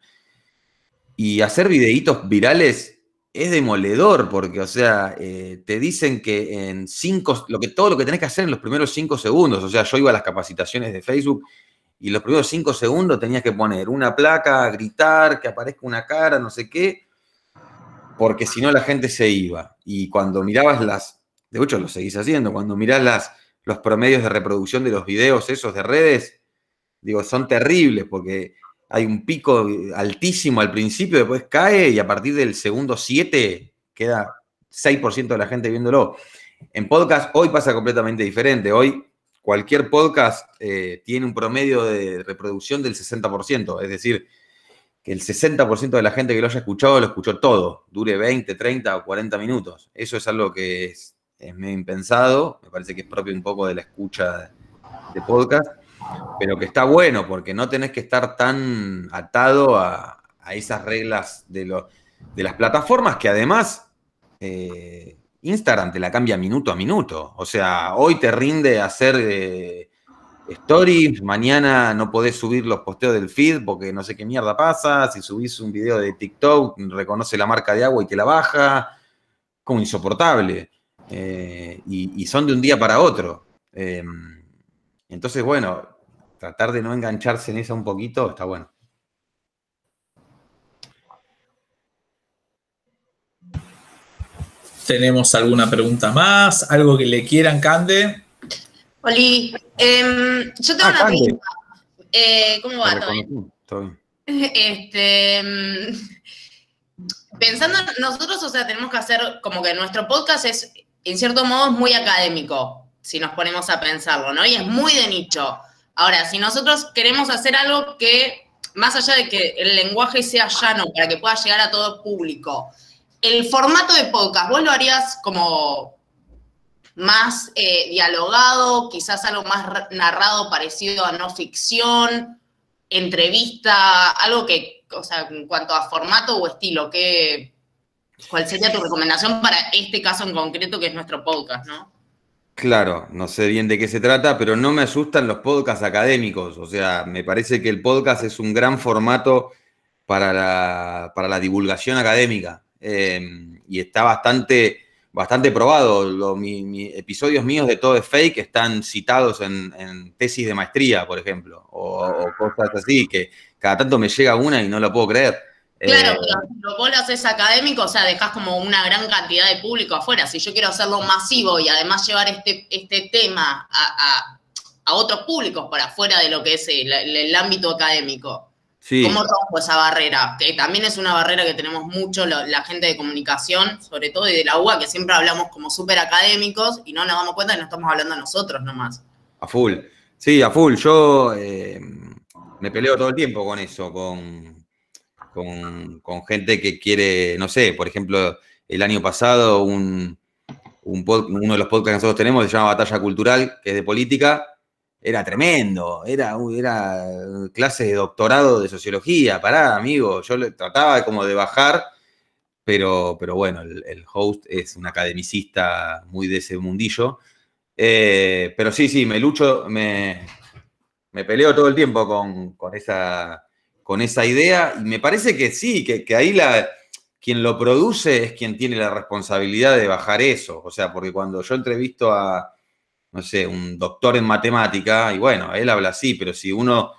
Y hacer videitos virales es demoledor, porque, o sea, eh, te dicen que en cinco, lo que, todo lo que tenés que hacer en los primeros cinco segundos, o sea, yo iba a las capacitaciones de Facebook y los primeros cinco segundos tenías que poner una placa, gritar, que aparezca una cara, no sé qué, porque si no la gente se iba. Y cuando mirabas las, de hecho lo seguís haciendo, cuando mirás las, los promedios de reproducción de los videos esos de redes, digo, son terribles, porque hay un pico altísimo al principio, después cae, y a partir del segundo siete queda seis por ciento de la gente viéndolo. En podcast hoy pasa completamente diferente. Hoy cualquier podcast eh, tiene un promedio de reproducción del sesenta por ciento, es decir, que el sesenta por ciento de la gente que lo haya escuchado, lo escuchó todo, dure veinte, treinta o cuarenta minutos. Eso es algo que es, es medio impensado, me parece que es propio un poco de la escucha de podcast. pero que está bueno porque no tenés que estar tan atado a, a esas reglas de, lo, de las plataformas que además eh, Instagram te la cambia minuto a minuto. O sea, hoy te rinde hacer eh, stories, mañana no podés subir los posteos del feed porque no sé qué mierda pasa, si subís un video de TikTok reconoce la marca de agua y te la baja, como insoportable. Eh, y, y son de un día para otro. Eh, entonces, bueno, tratar de no engancharse en eso un poquito está bueno. ¿Tenemos alguna pregunta más? ¿Algo que le quieran, Cande? Oli, eh, yo tengo Ah, una Cande. pregunta. Eh, ¿Cómo va? Te ¿Todo bien? reconocí, todo bien. Este, mm, pensando, nosotros, o sea, tenemos que hacer como que nuestro podcast es, en cierto modo, es muy académico, si nos ponemos a pensarlo, ¿no? Y es muy de nicho. Ahora, si nosotros queremos hacer algo que, más allá de que el lenguaje sea llano para que pueda llegar a todo público, el formato de podcast, ¿vos lo harías como más eh, dialogado, quizás algo más narrado parecido a no ficción, entrevista, algo que, o sea, en cuanto a formato o estilo, ¿qué, ¿cuál sería tu recomendación para este caso en concreto que es nuestro podcast, no? Claro, no sé bien de qué se trata, pero no me asustan los podcasts académicos. O sea, me parece que el podcast es un gran formato para la, para la divulgación académica. Eh, y está bastante, bastante probado. Lo, mi, mi, episodios míos de Todo es Fake están citados en, en tesis de maestría, por ejemplo, o, o cosas así, que cada tanto me llega una y no lo puedo creer. Claro, Eh, pero vos lo haces académico, o sea, dejás como una gran cantidad de público afuera. Si yo quiero hacerlo masivo y además llevar este, este tema a, a, a otros públicos por afuera de lo que es el, el ámbito académico, sí. ¿cómo rompo esa barrera? Que también es una barrera que tenemos mucho lo, la gente de comunicación, sobre todo y de la U A, que siempre hablamos como súper académicos y no nos damos cuenta que no estamos hablando a nosotros nomás. A full. Sí, a full. Yo eh, me peleo todo el tiempo con eso, con... Con, con gente que quiere, no sé, por ejemplo, el año pasado un, un pod, uno de los podcasts que nosotros tenemos se llama Batalla Cultural, que es de política, era tremendo, era, era clase de doctorado de sociología, pará, amigo, yo le trataba como de bajar, pero, pero bueno, el, el host es un academicista muy de ese mundillo, eh, pero sí, sí, me lucho, me, me peleo todo el tiempo con, con esa... con esa idea, y me parece que sí, que, que ahí la, quien lo produce es quien tiene la responsabilidad de bajar eso, o sea, porque cuando yo entrevisto a, no sé, un doctor en matemática, y bueno, él habla así, pero si uno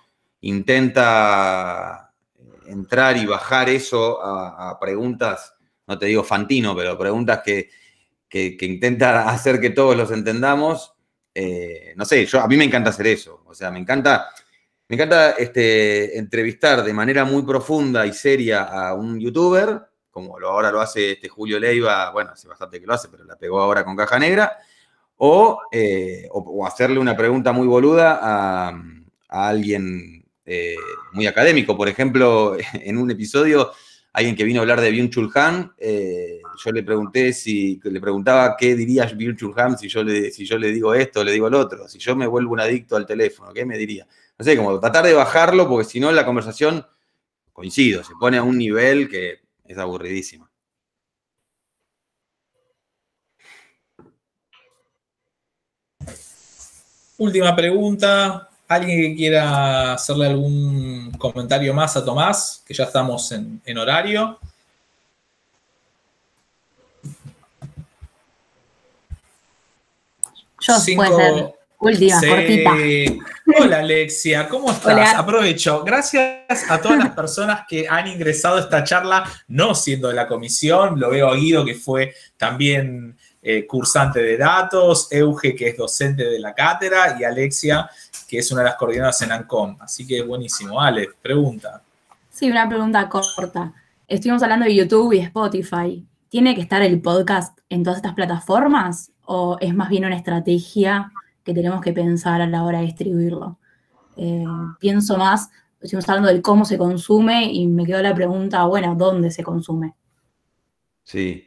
intenta entrar y bajar eso a, a preguntas, no te digo Fantino, pero preguntas que, que, que intenta hacer que todos los entendamos, eh, no sé, yo, a mí me encanta hacer eso, o sea, me encanta... Me encanta este, entrevistar de manera muy profunda y seria a un youtuber, como lo, ahora lo hace este Julio Leiva, bueno, hace bastante que lo hace, pero la pegó ahora con Caja Negra, o, eh, o, o hacerle una pregunta muy boluda a, a alguien eh, muy académico. Por ejemplo, en un episodio, alguien que vino a hablar de Byung-Chul Han, eh, yo le pregunté si, le preguntaba qué diría Byung-Chul Han si yo, le, si yo le digo esto o le digo lo otro, si yo me vuelvo un adicto al teléfono, ¿qué me diría? No sé, como tratar de bajarlo, porque si no la conversación, coincido, se pone a un nivel que es aburridísima. Última pregunta. ¿Alguien que quiera hacerle algún comentario más a Tomás? Que ya estamos en, en horario. Yo, Cinco, puede ser. Última, sí. cortita. Hola, Alexia, ¿cómo estás? Hola. Aprovecho. Gracias a todas las personas que han ingresado a esta charla, no siendo de la comisión. Lo veo a Guido, que fue también eh, cursante de datos, Euge, que es docente de la cátedra, y Alexia, que es una de las coordinadoras en ANCOM. Así que buenísimo. Ale, pregunta. Sí, una pregunta corta. Estuvimos hablando de YouTube y Spotify. ¿Tiene que estar el podcast en todas estas plataformas o es más bien una estrategia que tenemos que pensar a la hora de distribuirlo? Eh, pienso más, estuvimos hablando del cómo se consume y me quedó la pregunta, bueno, ¿dónde se consume? Sí.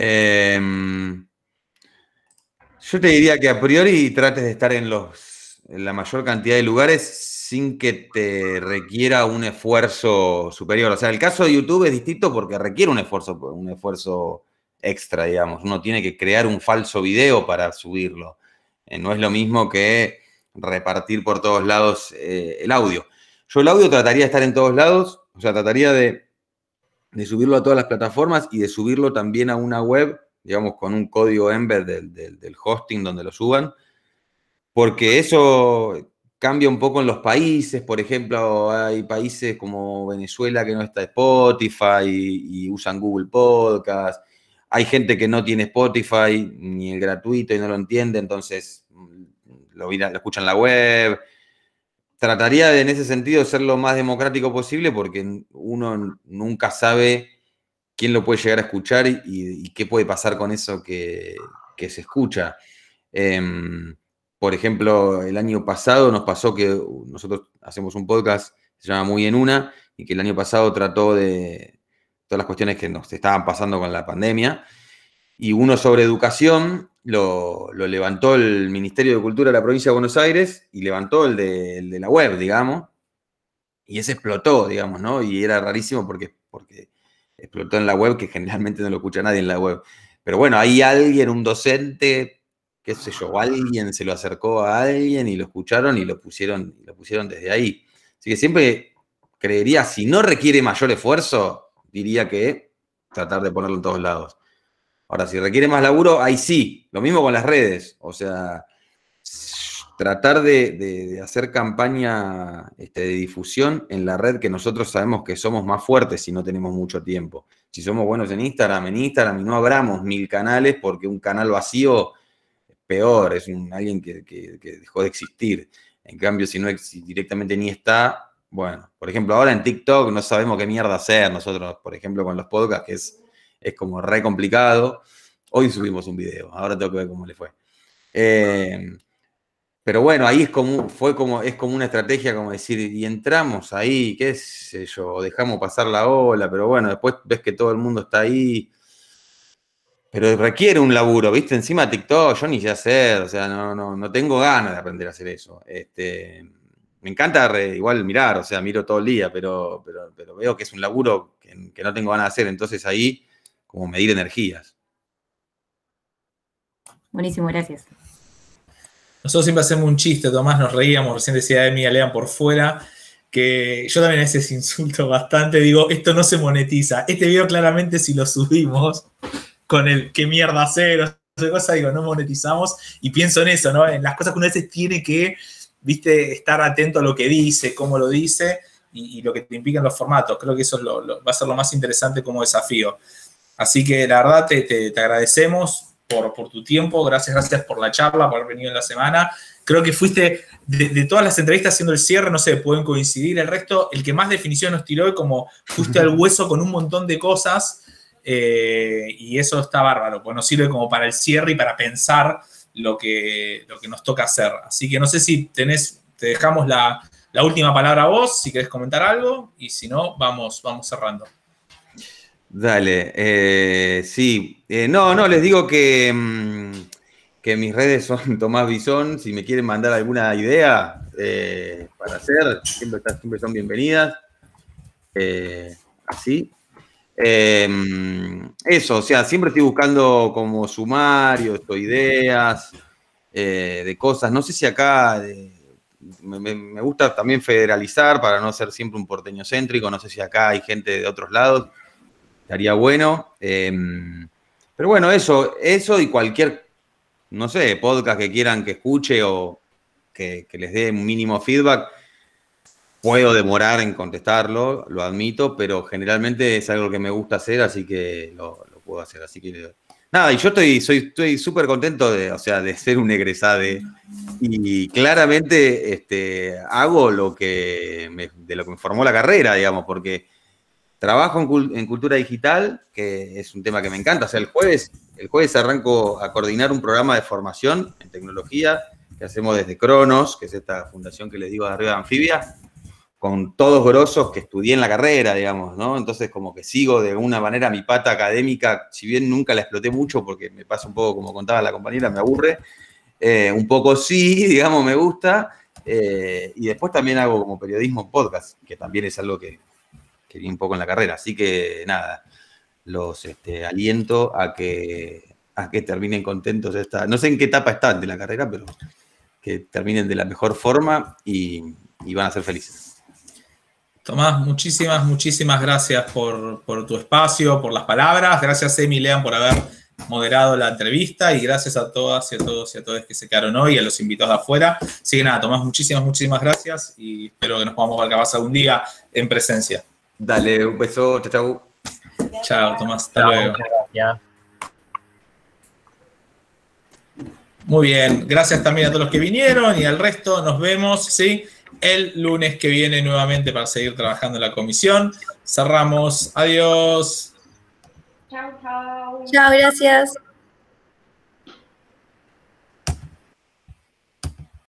Eh, yo te diría que a priori trates de estar en los, la mayor cantidad de lugares sin que te requiera un esfuerzo superior. O sea, el caso de YouTube es distinto porque requiere un esfuerzo, un esfuerzo extra, digamos. Uno tiene que crear un falso video para subirlo. Eh, no es lo mismo que repartir por todos lados eh, el audio. Yo el audio trataría de estar en todos lados, o sea, trataría de, de subirlo a todas las plataformas y de subirlo también a una web, digamos, con un código embed del, del, del hosting donde lo suban, porque eso cambia un poco en los países. Por ejemplo, hay países como Venezuela que no está Spotify y, y usan Google Podcast. Hay gente que no tiene Spotify ni el gratuito y no lo entiende, entonces lo, lo escuchan en la web. Trataría de, en ese sentido, ser lo más democrático posible porque uno nunca sabe quién lo puede llegar a escuchar y, y qué puede pasar con eso que, que se escucha. Eh, por ejemplo, el año pasado nos pasó que nosotros hacemos un podcast que se llama Muy en Una y que el año pasado trató de todas las cuestiones que nos estaban pasando con la pandemia. Y uno sobre educación lo, lo levantó el Ministerio de Cultura de la Provincia de Buenos Aires y levantó el de, el de la web, digamos. Y ese explotó, digamos, ¿no? Y era rarísimo porque, porque explotó en la web, que generalmente no lo escucha nadie en la web. Pero bueno, hay alguien, un docente, qué sé yo, alguien se lo acercó a alguien y lo escucharon y lo pusieron, lo pusieron desde ahí. Así que siempre creería, si no requiere mayor esfuerzo, diría que tratar de ponerlo en todos lados. Ahora, si requiere más laburo, ahí sí. Lo mismo con las redes. O sea, tratar de, de, de hacer campaña este, de difusión en la red que nosotros sabemos que somos más fuertes si no tenemos mucho tiempo. Si somos buenos en Instagram, en Instagram y no abramos mil canales porque un canal vacío es peor, es un, alguien que, que, que dejó de existir. En cambio, si, no, si directamente ni está, bueno, por ejemplo, ahora en TikTok no sabemos qué mierda hacer nosotros, por ejemplo, con los podcasts, que es... es como re complicado. Hoy subimos un video, ahora tengo que ver cómo le fue. Eh, pero bueno, ahí es como, fue como, es como una estrategia como decir, y entramos ahí, qué sé yo, dejamos pasar la ola, pero bueno, después ves que todo el mundo está ahí. Pero requiere un laburo, ¿viste? Encima TikTok, yo ni sé hacer, o sea, no, no, no tengo ganas de aprender a hacer eso. Este, me encanta re, igual mirar, o sea, miro todo el día, pero, pero, pero veo que es un laburo que, que no tengo ganas de hacer, entonces ahí... como medir energías. Buenísimo, gracias. Nosotros siempre hacemos un chiste, Tomás, nos reíamos, recién decía Emi, lean por fuera, que yo también a veces insulto bastante, digo, esto no se monetiza. Este video claramente si lo subimos con el qué mierda hacer, o sea, cosa, digo, no monetizamos, y pienso en eso, ¿no? En las cosas que uno a veces tiene que, viste, estar atento a lo que dice, cómo lo dice, y, y lo que te implican los formatos. Creo que eso es lo, lo, va a ser lo más interesante como desafío. Así que la verdad te, te, te agradecemos por, por tu tiempo, gracias, gracias por la charla, por haber venido en la semana. Creo que fuiste, de, de todas las entrevistas haciendo el cierre, no sé, pueden coincidir, el resto, el que más definición nos tiró y como fuiste al hueso con un montón de cosas, eh, y eso está bárbaro, pues nos sirve como para el cierre y para pensar lo que, lo que nos toca hacer. Así que no sé si tenés, te dejamos la, la última palabra a vos, si querés comentar algo, y si no, vamos, vamos cerrando. Dale, eh, sí. Eh, no, no, les digo que, mmm, que mis redes son Tomás Bisón. Si me quieren mandar alguna idea eh, para hacer, siempre, siempre son bienvenidas. Eh, así. Eh, eso, o sea, siempre estoy buscando como sumarios o ideas eh, de cosas. No sé si acá eh, me, me gusta también federalizar para no ser siempre un porteño céntrico. No sé si acá hay gente de otros lados. Estaría bueno. Eh, pero bueno, eso, eso y cualquier, no sé, podcast que quieran que escuche o que, que les dé un mínimo feedback. Puedo demorar en contestarlo, lo admito, pero generalmente es algo que me gusta hacer, así que lo, lo puedo hacer. Así que nada, y yo estoy soy estoy súper contento de, o sea, de ser un egresado y claramente este, hago lo que me, de lo que me formó la carrera, digamos, porque trabajo en, en cultura digital, que es un tema que me encanta. O sea, el jueves, el jueves arranco a coordinar un programa de formación en tecnología que hacemos desde Cronos, que es esta fundación que les digo de arriba de Anfibia, con todos grosos que estudié en la carrera, digamos, ¿no? Entonces, como que sigo de alguna manera mi pata académica, si bien nunca la exploté mucho, porque me pasa un poco, como contaba la compañera, me aburre, eh, un poco sí, digamos, me gusta, Eh, y después también hago como periodismo podcast, que también es algo que, que vi un poco en la carrera. Así que nada, los este, aliento a que, a que terminen contentos. Esta, no sé en qué etapa están de la carrera, pero que terminen de la mejor forma y, y van a ser felices. Tomás, muchísimas, muchísimas gracias por, por tu espacio, por las palabras. Gracias, Emi y Lean, por haber moderado la entrevista, y gracias a todas y a todos y a todos que se quedaron hoy, y a los invitados de afuera. Así que nada, Tomás, muchísimas, muchísimas gracias, y espero que nos podamos ver capaz algún día en presencia. Dale, un beso, chao, chao. Chao, Tomás, hasta Chao, luego. muchas gracias. Muy bien, gracias también a todos los que vinieron, y al resto nos vemos, ¿sí?, el lunes que viene nuevamente para seguir trabajando en la comisión. Cerramos. Adiós. Chau, chau. Chao, gracias.